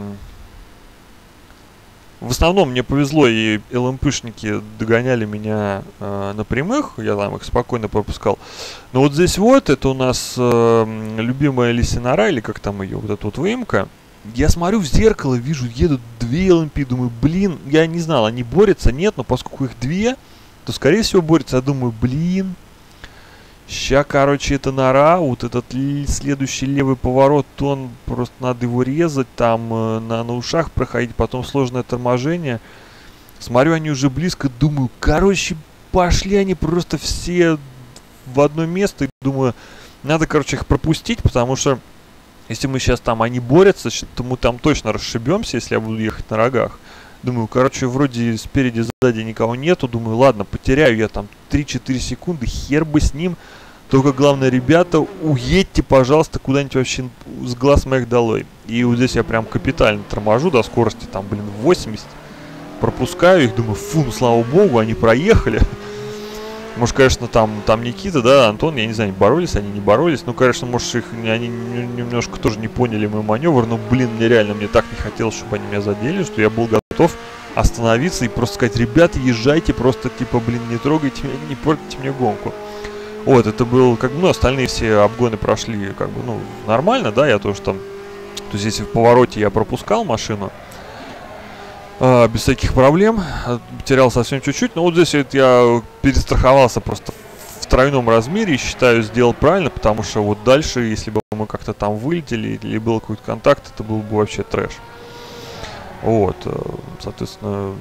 В основном мне повезло, и эл эм пи-шники догоняли меня э, на прямых, я там их спокойно пропускал. Но вот здесь вот, это у нас э, любимая Лисинара, или как там ее, вот эта вот выемка. Я смотрю в зеркало, вижу, едут две эл эм пи, думаю, блин, я не знал, они борются, нет, но поскольку их две, то скорее всего борются, я думаю, блин. Ща, короче, это нора, вот этот следующий левый поворот, он просто надо его резать, там э, на, на ушах проходить, потом сложное торможение. Смотрю, они уже близко, думаю, короче, пошли они просто все в одно место. И думаю, надо, короче, их пропустить, потому что если мы сейчас там, они борются, то мы там точно расшибемся, если я буду ехать на рогах. Думаю, короче, вроде спереди, сзади никого нету. Думаю, ладно, потеряю я там три-четыре секунды, хер бы с ним. Только главное, ребята, уедьте, пожалуйста, куда-нибудь вообще с глаз моих долой. И вот здесь я прям капитально торможу до скорости, там, блин, восемьдесят. Пропускаю их, думаю, фу, ну слава богу, они проехали. Может, конечно, там, там Никита, да, Антон, я не знаю, боролись они, не боролись. Ну, конечно, может, их, они немножко тоже не поняли мой маневр. Но, блин, мне реально, мне так не хотелось, чтобы они меня задели, что я был готов остановиться и просто сказать, ребята, езжайте, просто, типа, блин, не трогайте меня, не портите мне гонку. Вот, это был, как бы, ну, остальные все обгоны прошли, как бы, ну, нормально, да, я тоже там, то есть, если в повороте я пропускал машину, э, без всяких проблем, потерял совсем чуть-чуть, но вот здесь вот я перестраховался просто в тройном размере и считаю, сделал правильно, потому что вот дальше, если бы мы как-то там вылетели или был какой-то контакт, это был бы вообще трэш. Вот, э, соответственно...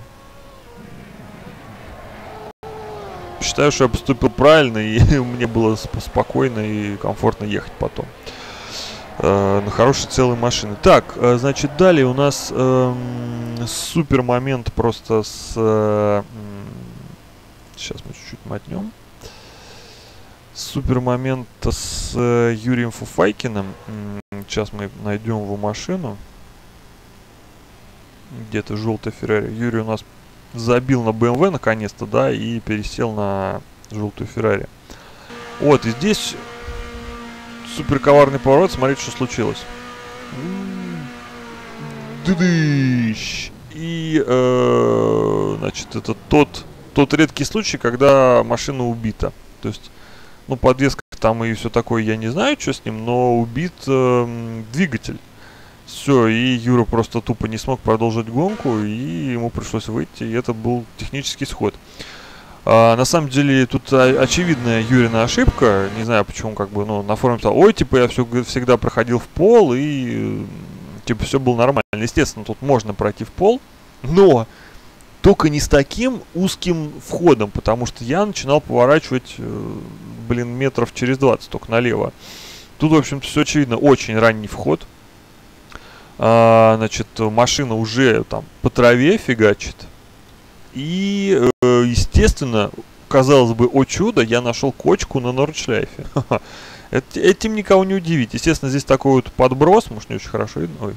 Считаю, что я поступил правильно, и мне было спокойно и комфортно ехать потом. Э, на хорошей целой машине. Так, э, значит, далее у нас э, супер момент просто с... Э, сейчас мы чуть-чуть мотнем. Супер момент с э, Юрием Фуфайкиным. Сейчас мы найдем его машину. Где-то желтая Феррари. Юрий у нас забил на бэ эм вэ наконец-то, да, и пересел на желтую Феррари. Вот, и здесь супер коварный поворот. Смотрите, что случилось. Дыдыщ! И, э, значит, это тот, тот редкий случай, когда машина убита. То есть, ну, подвеска там и все такое, я не знаю, что с ним, но убит э, двигатель. все, и Юра просто тупо не смог продолжить гонку, и ему пришлось выйти, и это был технический сход. А, на самом деле, тут очевидная Юрина ошибка, не знаю почему, как бы, ну, на форуме сказал, ой, типа, я все, всегда проходил в пол, и, типа, все было нормально. Естественно, тут можно пройти в пол, но только не с таким узким входом, потому что я начинал поворачивать, блин, метров через двадцать только налево. Тут, в общем-то, все очевидно, очень ранний вход. А, значит, машина уже там по траве фигачит. И, э, естественно, казалось бы, о чудо, я нашел кочку на Нордшляйфе. Этим никого не удивить. Естественно, здесь такой вот подброс, может, не очень хорошо видно. Ой.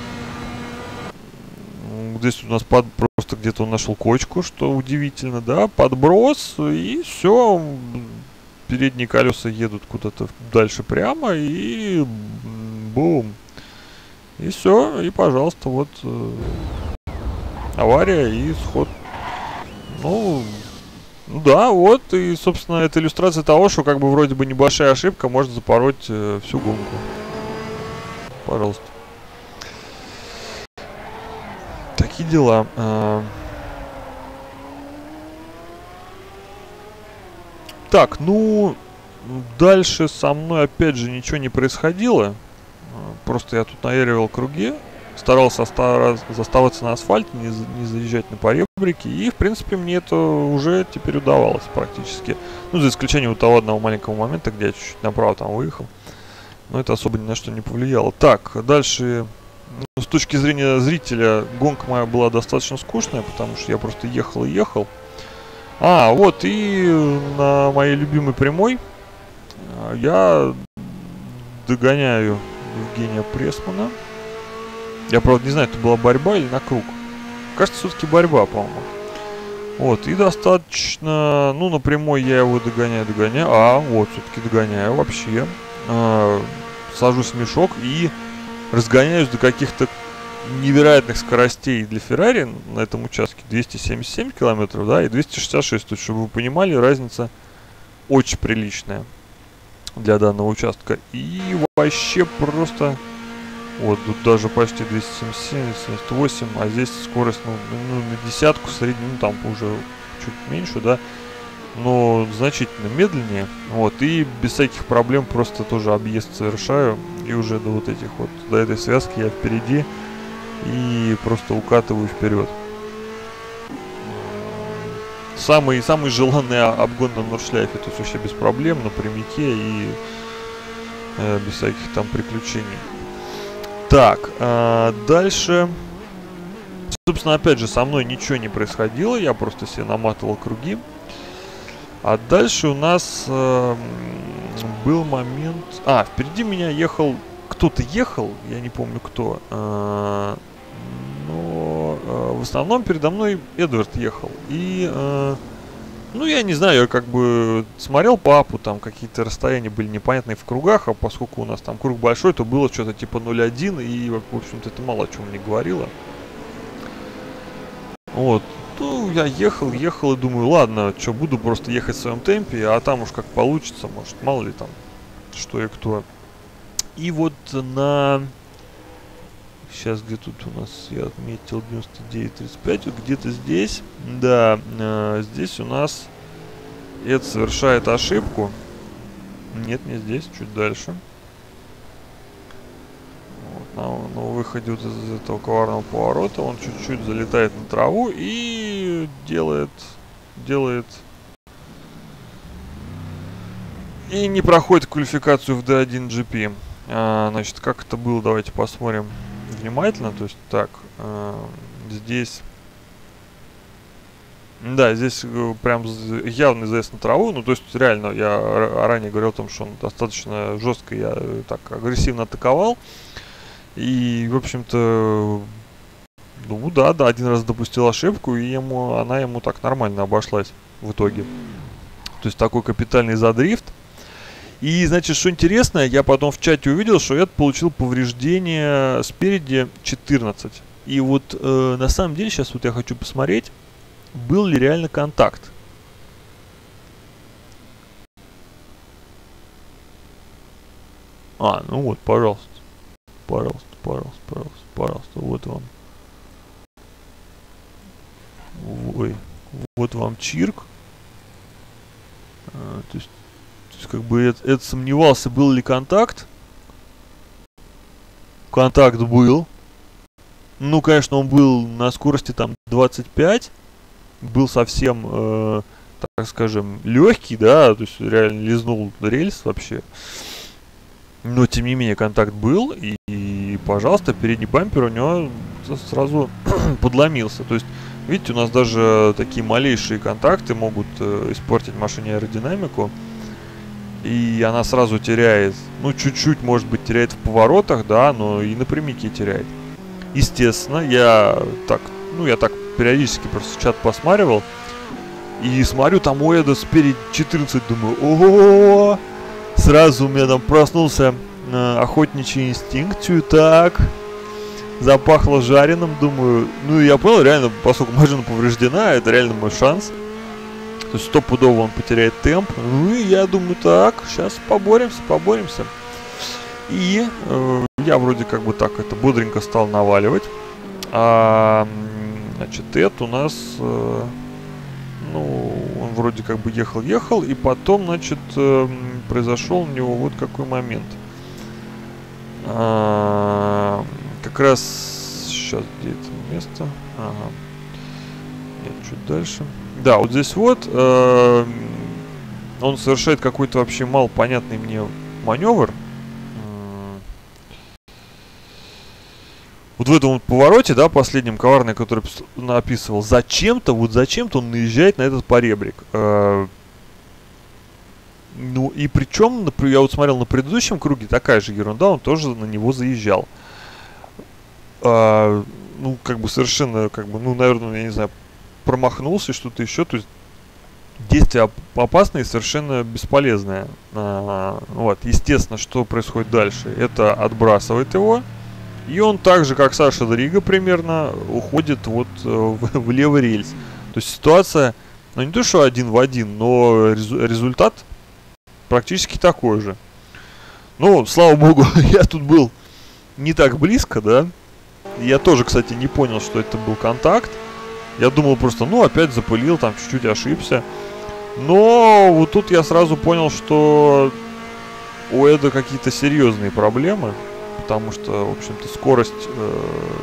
Здесь у нас под, просто где-то он нашел кочку, что удивительно, да, подброс, и все, передние колеса едут куда-то дальше прямо, и бум, и все, и пожалуйста, вот э, авария и сход. Ну, ну да, вот, и, собственно, это иллюстрация того, что как бы вроде бы небольшая ошибка может запороть э, всю гонку. Пожалуйста. Такие дела. А... Так, ну, дальше со мной опять же ничего не происходило. Просто я тут наеривал круги, старался оставаться на асфальте, не, не заезжать на поребрики. И, в принципе, мне это уже теперь удавалось практически. Ну, за исключением вот того одного маленького момента, где я чуть-чуть направо там выехал. Но это особо ни на что не повлияло. Так, дальше... Ну, с точки зрения зрителя, гонка моя была достаточно скучная, потому что я просто ехал и ехал. А, вот, и на моей любимой прямой я догоняю Евгения Пресмана. Я, правда, не знаю, это была борьба или на круг. Кажется, все-таки борьба, по-моему. Вот, и достаточно... Ну, на прямой я его догоняю, догоняю. А, вот, все-таки догоняю вообще. А, сажусь в мешок и... разгоняюсь до каких-то невероятных скоростей для Феррари на этом участке. двести семьдесят семь километров, да, и двести шестьдесят шесть. То есть, чтобы вы понимали, разница очень приличная для данного участка. И вообще просто... Вот, тут даже почти двести семьдесят семь, семьдесят восемь, а здесь скорость, ну, ну на десятку среднюю, ну, там уже чуть меньше, да, но значительно медленнее. Вот, и без всяких проблем просто тоже объезд совершаю. И уже до вот этих вот, до этой связки я впереди. И просто укатываю вперед. Самый, самый желанный обгон на Нордшляйфе. То есть вообще без проблем, на прямике и э, без всяких там приключений. Так, э, дальше. Собственно, опять же, со мной ничего не происходило. Я просто себе наматывал круги. А дальше у нас э, был момент... А, впереди меня ехал... Кто-то ехал, я не помню кто. Э, но э, в основном передо мной Эдвард ехал. И... Э, ну, я не знаю, я как бы смотрел папу, там какие-то расстояния были непонятные в кругах, а поскольку у нас там круг большой, то было что-то типа ноль один, и, в общем-то, это мало о чем мне говорило. Вот. Ну, я ехал, ехал и думаю, ладно, что, буду просто ехать в своем темпе, а там уж как получится, может, мало ли там, что и кто. И вот на... Сейчас где тут у нас, я отметил девяносто девять тридцать пять, вот где-то здесь, да, э, здесь у нас Эд совершает ошибку. Нет, не здесь, чуть дальше. На, на выходе вот из этого коварного поворота он чуть-чуть залетает на траву и делает, делает и не проходит квалификацию в ди один джи пи. А, значит, как это было, давайте посмотрим внимательно. То есть так, а, здесь, да, здесь прям явный заезд на траву. Ну, то есть реально, я ранее говорил о том, что он достаточно жестко, я так агрессивно атаковал. И, в общем-то, ну да, да, один раз допустил ошибку, и ему, она ему так нормально обошлась в итоге. То есть такой капитальный задрифт. И, значит, что интересно, я потом в чате увидел, что Эд получил повреждение спереди четырнадцать. И вот э, на самом деле, сейчас вот я хочу посмотреть, был ли реально контакт. А, ну вот, пожалуйста. Пожалуйста. пожалуйста, пожалуйста, пожалуйста, вот вам. Ой, вот вам чирк. А, то, есть, то есть, как бы, это, это сомневался, был ли контакт. Контакт был. Ну, конечно, он был на скорости там двадцать пять. Был совсем, э, так скажем, легкий, да, то есть реально лизнул рельс вообще. Но, тем не менее, контакт был, и, и пожалуйста, передний бампер у него сразу подломился. То есть, видите, у нас даже такие малейшие контакты могут э, испортить машине аэродинамику. И она сразу теряет, ну, чуть-чуть, может быть, теряет в поворотах, да, но и напрямике теряет. Естественно, я так, ну, я так периодически просто чат посматривал. И смотрю, там у Эда спереди четырнадцать, думаю, ого! Сразу у меня там проснулся э, охотничий инстинкт, так. Запахло жареным, думаю. Ну, и я понял, реально, поскольку машина повреждена, это реально мой шанс. То есть стопудово он потеряет темп. Ну, и я думаю, так, сейчас поборемся, поборемся. И э, я вроде как бы так это бодренько стал наваливать. А, значит, это у нас, э, ну, он вроде как бы ехал-ехал, и потом, значит, э, произошел у него вот какой момент. А, как раз сейчас, где это место? Ага. Нет, чуть дальше. Да, вот здесь вот э, он совершает какой-то вообще малопонятный мне маневр. Вот в этом вот повороте, да, последнем коварный, который написывал, зачем-то, вот зачем-то он наезжает на этот поребрик. Э, ну и причем, например, я вот смотрел на предыдущем круге, такая же ерунда, он тоже на него заезжал. Э, ну, как бы совершенно, как бы, ну, наверное, я не знаю, промахнулся, что-то еще. То есть действие опасное и совершенно бесполезное. А, вот, естественно, что происходит дальше? Это отбрасывает его. И он так же, как Саша Дриго примерно, уходит вот в, в левый рельс. То есть ситуация, ну не то что один в один, но резу результат практически такой же. Ну, слава богу, я тут был не так близко, да. Я тоже, кстати, не понял, что это был контакт. Я думал просто, ну, опять запылил, там чуть-чуть ошибся. Но вот тут я сразу понял, что у Эда какие-то серьезные проблемы. Потому что, в общем-то, скорость, э,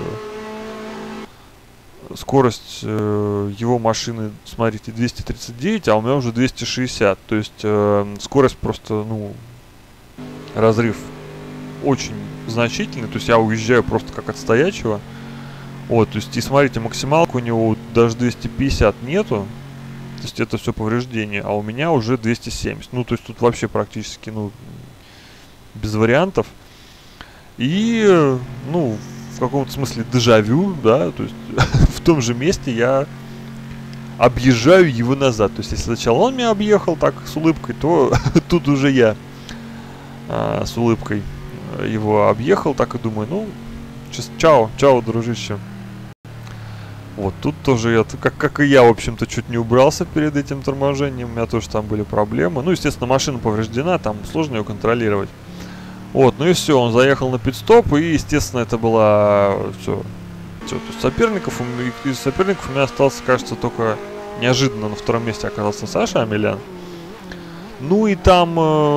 скорость э, его машины, смотрите, двести тридцать девять, а у меня уже двести шестьдесят. То есть э, скорость просто, ну, разрыв очень значительный. То есть я уезжаю просто как от стоячего. Вот, то есть, и смотрите, максималка у него даже двести пятьдесят нету. То есть это все повреждение, а у меня уже двести семьдесят. Ну, то есть тут вообще практически, ну, без вариантов. И, ну, в каком-то смысле дежавю, да, то есть в том же месте я объезжаю его назад. То есть если сначала он меня объехал так с улыбкой, то тут уже я а, с улыбкой его объехал, так и думаю, ну, сейчас, чао, чао, дружище. Вот тут тоже я, как, как и я, в общем-то, чуть не убрался перед этим торможением, у меня тоже там были проблемы. Ну, естественно, машина повреждена, там сложно ее контролировать. Вот, ну и все, он заехал на пит-стоп, и, естественно, это была все. Все, то есть соперников, из соперников у меня остался, кажется, только неожиданно на втором месте оказался Саша Амелян. Ну и там,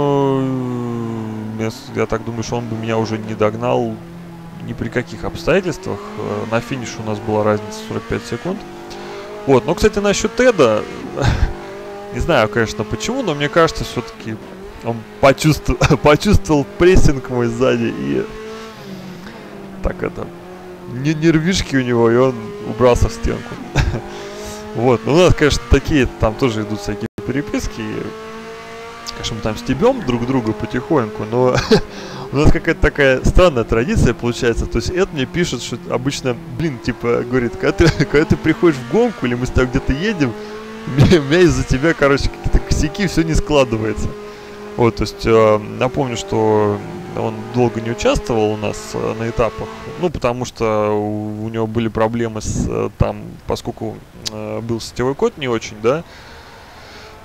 э, я так думаю, что он бы меня уже не догнал ни при каких обстоятельствах. На финише у нас была разница сорок пять секунд. Вот, но, кстати, насчет Теда, не знаю, конечно, почему, но мне кажется, все-таки он почувствовал, почувствовал прессинг мой сзади и так это, не нервишки у него, и он убрался в стенку. Вот, ну у нас, конечно, такие, там тоже идут всякие переписки. И, конечно, мы там стебем друг друга потихоньку, но у нас какая-то такая странная традиция получается. То есть Эд мне пишет, что обычно, блин, типа, говорит, когда ты, когда ты приходишь в гонку, или мы с тобой где-то едем, у меня из-за тебя, короче, какие-то косяки, все не складывается. Вот, то есть, э, напомню, что он долго не участвовал у нас э, на этапах, ну, потому что у, у него были проблемы с, э, там, поскольку э, был сетевой код не очень, да,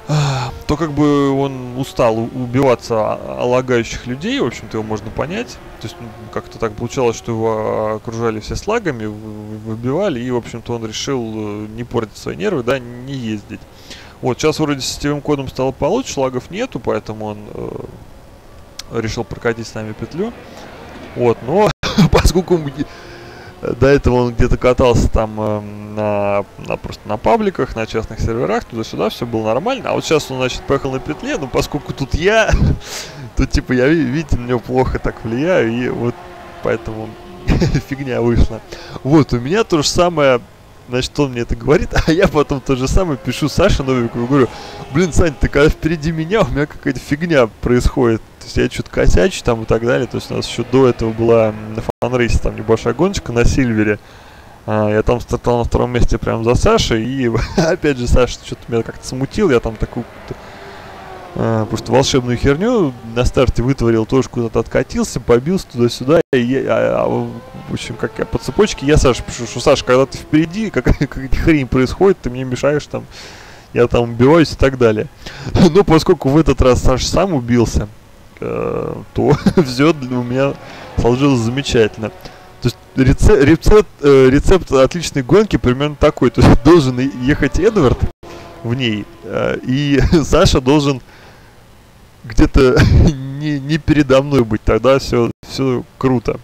то как бы он устал убиваться о лагающих людей, в общем-то его можно понять. То есть ну, как-то так получалось, что его окружали все слагами, выбивали, и в общем-то он решил не портить свои нервы, да, не ездить. Вот, сейчас вроде с сетевым кодом стало получше, лагов нету, поэтому он э, решил прокатить с нами петлю. Вот, но поскольку до этого он где-то катался там э, на, на просто на пабликах, на частных серверах, туда-сюда, все было нормально. А вот сейчас он, значит, поехал на петле, но поскольку тут я, то типа я, видите, на него плохо так влияю, и вот поэтому фигня вышла. Вот, у меня то же самое, значит, он мне это говорит, а я потом то же самое пишу Саше Новикову и говорю: блин, Сань, ты когда впереди меня, у меня какая-то фигня происходит. То есть я что-то косячу там и так далее. То есть у нас еще до этого была на фанрейсе там небольшая гоночка на Сильвере. А, я там стартовал на втором месте прям за Сашей. И опять же Саша что-то меня как-то смутил. Я там такую а, просто волшебную херню на старте вытворил. Тоже куда-то откатился, побился туда-сюда. И я, а, а, в общем, как я по цепочке, я Саше пишу, что Саша, когда ты впереди, какая-то хрень происходит, ты мне мешаешь там. Я там убиваюсь и так далее. Но поскольку в этот раз Саша сам убился, то все у меня сложилось замечательно. То есть рецепт, рецепт, рецепт отличной гонки примерно такой. То есть должен ехать Эдвард в ней, и Саша должен где-то не, не передо мной быть. Тогда все, все круто.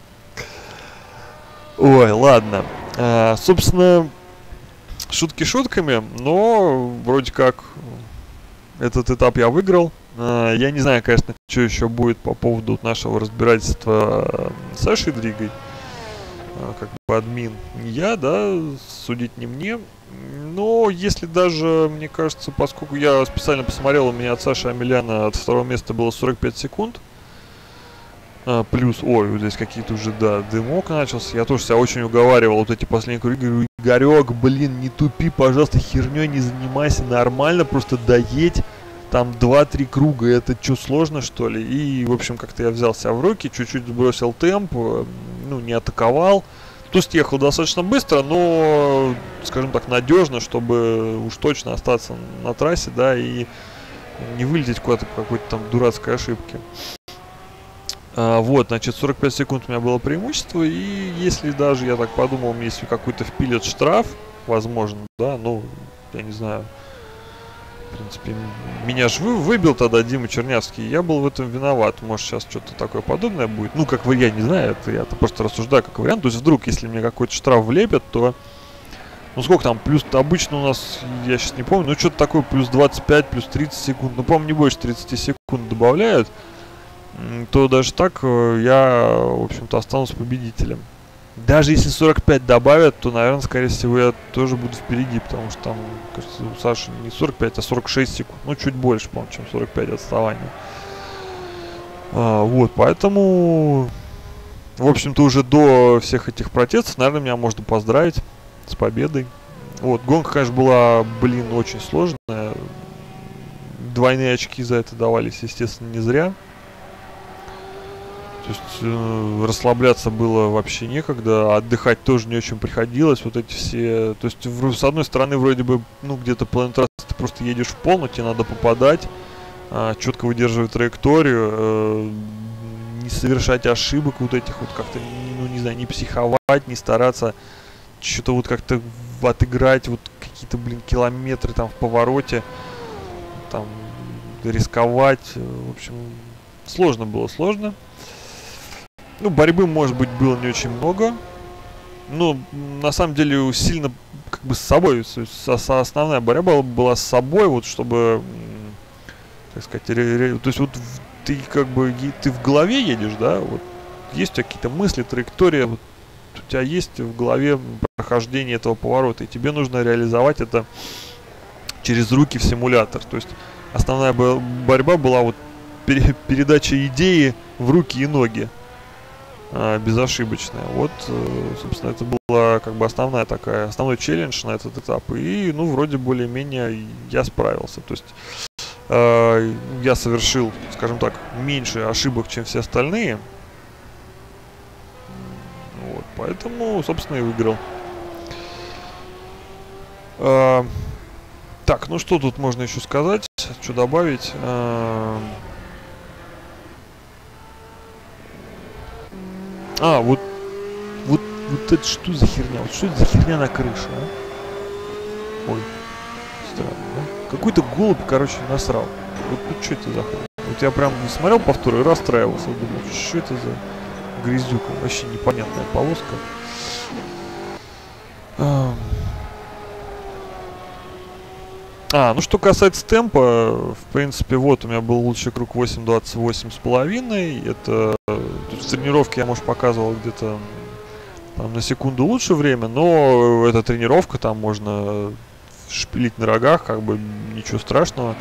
Ой, ладно. А, собственно, шутки шутками, но вроде как этот этап я выиграл. Я не знаю, конечно, что еще будет по поводу нашего разбирательства с Сашей Дригой. Как бы админ не я, да, судить не мне. Но если даже, мне кажется, поскольку я специально посмотрел, у меня от Саши Амеляна от второго места было сорок пять секунд. Плюс, ой, вот здесь какие-то уже, да, дымок начался. Я тоже себя очень уговаривал, вот эти последние круги. Говорю: Игорек, блин, не тупи, пожалуйста, херней не занимайся, нормально, просто доедь. Там два-три круга, это что, сложно, что ли? И, в общем, как-то я взял себя в руки, чуть-чуть сбросил темп, ну, не атаковал. То есть ехал достаточно быстро, но, скажем так, надежно, чтобы уж точно остаться на трассе, да, и не вылететь куда-то по какой-то там дурацкой ошибке. А, вот, значит, сорок пять секунд у меня было преимущество, и если даже, я так подумал, если какой-то впилит штраф, возможно, да, ну, я не знаю. В принципе, меня же вы, выбил тогда Дима Чернявский, я был в этом виноват. Может, сейчас что-то такое подобное будет. Ну, как вы, я не знаю, это я просто рассуждаю как вариант. То есть, вдруг, если мне какой-то штраф влепят, то... Ну, сколько там, плюс обычно у нас, я сейчас не помню, ну, что-то такое, плюс двадцать пять, плюс тридцать секунд. Ну, по-моему, не больше тридцати секунд добавляют. То даже так я, в общем-то, останусь победителем. Даже если сорок пять добавят, то, наверное, скорее всего, я тоже буду впереди, потому что там, кажется, у Саши не сорок пять, а сорок шесть секунд. Ну, чуть больше, по-моему, чем сорок пять отставания. А, вот, поэтому, в общем-то, уже до всех этих протестов, наверное, меня можно поздравить с победой. Вот, гонка, конечно, была, блин, очень сложная. Двойные очки за это давались, естественно, не зря. То есть э, расслабляться было вообще некогда, отдыхать тоже не очень приходилось. Вот эти все, то есть в, с одной стороны вроде бы, ну, где-то половину трассы ты просто едешь в пол, но тебе надо попадать, э, четко выдерживать траекторию, э, не совершать ошибок вот этих вот, как-то, ну, не знаю, не психовать, не стараться что-то вот как-то отыграть вот какие-то, блин, километры там в повороте, там рисковать, в общем, сложно было, сложно. Ну, борьбы, может быть, было не очень много. Но, на самом деле, сильно, как бы, с собой. Основная борьба была с собой, вот, чтобы, так сказать, ре, ре, то есть, вот, ты, как бы, ты в голове едешь, да, вот, есть у тебя какие-то мысли, траектория, вот, у тебя есть в голове прохождение этого поворота, и тебе нужно реализовать это через руки в симулятор. То есть, основная борьба была, вот, пере, передача идеи в руки и ноги. Безошибочная. Вот, собственно, это была как бы основная такая, основной челлендж на этот этап. И, ну, вроде более-менее я справился. То есть э, я совершил, скажем так, меньше ошибок, чем все остальные. Вот, поэтому, собственно, и выиграл. Э, так, ну что тут можно еще сказать? еще добавить. А, а вот, вот, вот это что за херня? Вот что это за херня на крыше, а? Ой, странно, да? Какой-то голубь, короче, насрал. Вот, вот что это за хрень? Вот я прям смотрел повтор и расстраивался. Думаю, что это за грязюка? Вообще непонятная полоска. А, ну что касается темпа, в принципе, вот у меня был лучший круг восемь двадцать восемь с половиной. Это тут в тренировке я, может, показывал где-то там на секунду лучше время, но эта тренировка, там можно шпилить на рогах, как бы ничего страшного.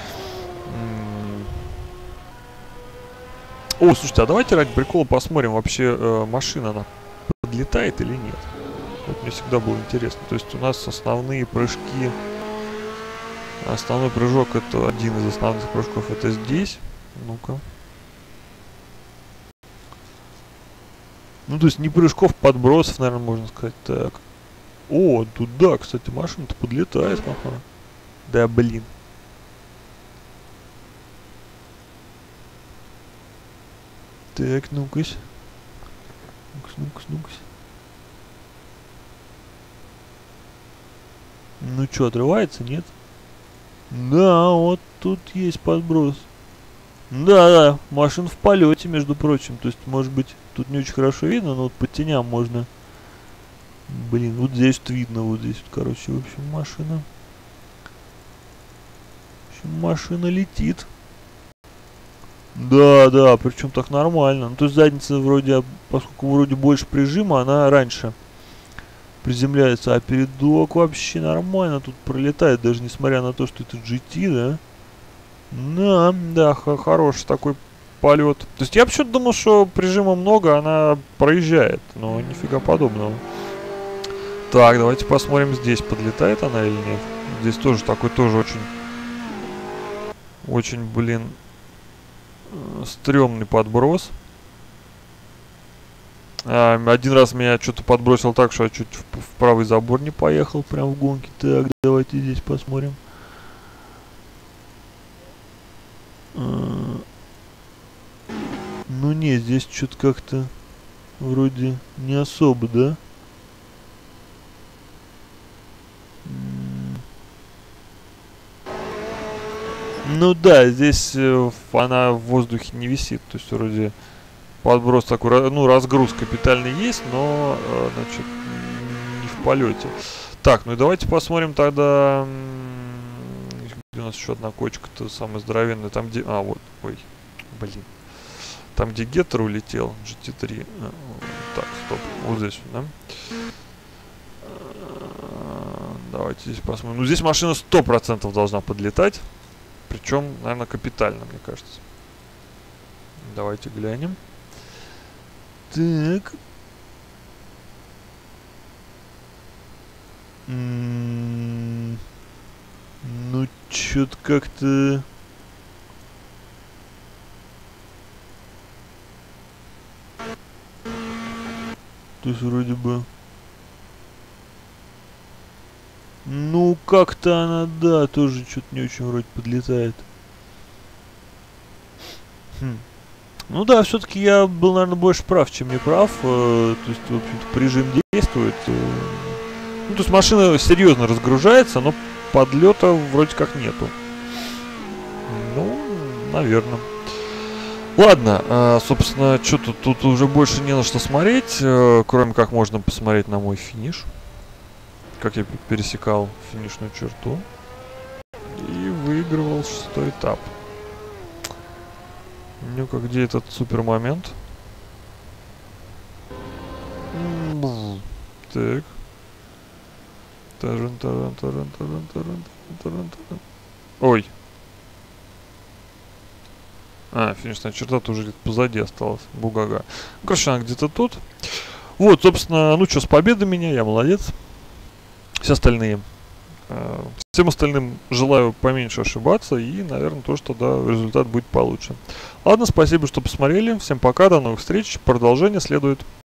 О, слушайте, а давайте ради прикола посмотрим, вообще э, машина, она подлетает или нет. Вот мне всегда было интересно. То есть у нас основные прыжки... Основной прыжок, это один из основных прыжков, это здесь. Ну-ка. Ну, то есть не прыжков, подбросов, наверное, можно сказать. Так. О, туда, кстати, машина-то подлетает, ага. Да, блин. Так, ну-кась. Ну-кась, ну-кась, ну-кась. Ну что, отрывается, нет? Да, вот тут есть подброс. Да, да, машина в полете, между прочим. То есть, может быть, тут не очень хорошо видно, но вот по теням можно. Блин, вот здесь вот видно, вот здесь вот, короче, в общем, машина. В общем, машина летит. Да, да, причем так нормально. Ну, то есть задница вроде, поскольку вроде больше прижима, она раньше приземляется, а передок вообще нормально тут пролетает, даже несмотря на то, что это джи ти, да? Да, да, хороший такой полет. То есть я почему-то думал, что прижима много, она проезжает, но нифига подобного. Так, давайте посмотрим, здесь подлетает она или нет. Здесь тоже такой, тоже очень, очень, блин, стрёмный подброс. А, один раз меня что-то подбросил так, что я чуть в, в правый забор не поехал, прям в гонке. Так, давайте здесь посмотрим. А, ну не, здесь что-то как-то вроде не особо, да? Ну да, здесь э, она в воздухе не висит, то есть вроде подброс такой, ну разгруз капитальный есть, но, э, значит, не в полете. Так, ну и давайте посмотрим тогда, где у нас еще одна кочка-то самая здоровенная, там где, а вот, ой, блин, там где Геттер улетел, джи ти три, а, так, стоп, вот здесь, да? Давайте здесь посмотрим, ну здесь машина сто процентов должна подлетать. Причем, наверное, капитально, мне кажется. Давайте глянем. Так. М-м-м. Ну, чё-то как-то... То есть, вроде бы... Ну, как-то она, да, тоже что-то не очень вроде подлетает. Хм. Ну да, все-таки я был, наверное, больше прав, чем не прав. Э, то есть, в общем-то, прижим действует. Э, ну, то есть машина серьезно разгружается, но подлета вроде как нету. Ну, наверное. Ладно, э, собственно, что тут, тут уже больше не на что смотреть, э, кроме как можно посмотреть на мой финиш. Как я пересекал финишную черту и выигрывал шестой этап. Ну-ка, где этот супер момент? Так. Таран, таран, таран, таран, таран, таран, таран. Ой. А, финишная черта тоже где-то позади осталась. Бугага. Ну, короче, она где-то тут. Вот, собственно, ну что, с победой меня, я молодец. Все остальные. Э, всем остальным желаю поменьше ошибаться и, наверное, то, что да, результат будет получше. Ладно, спасибо, что посмотрели. Всем пока, до новых встреч. Продолжение следует.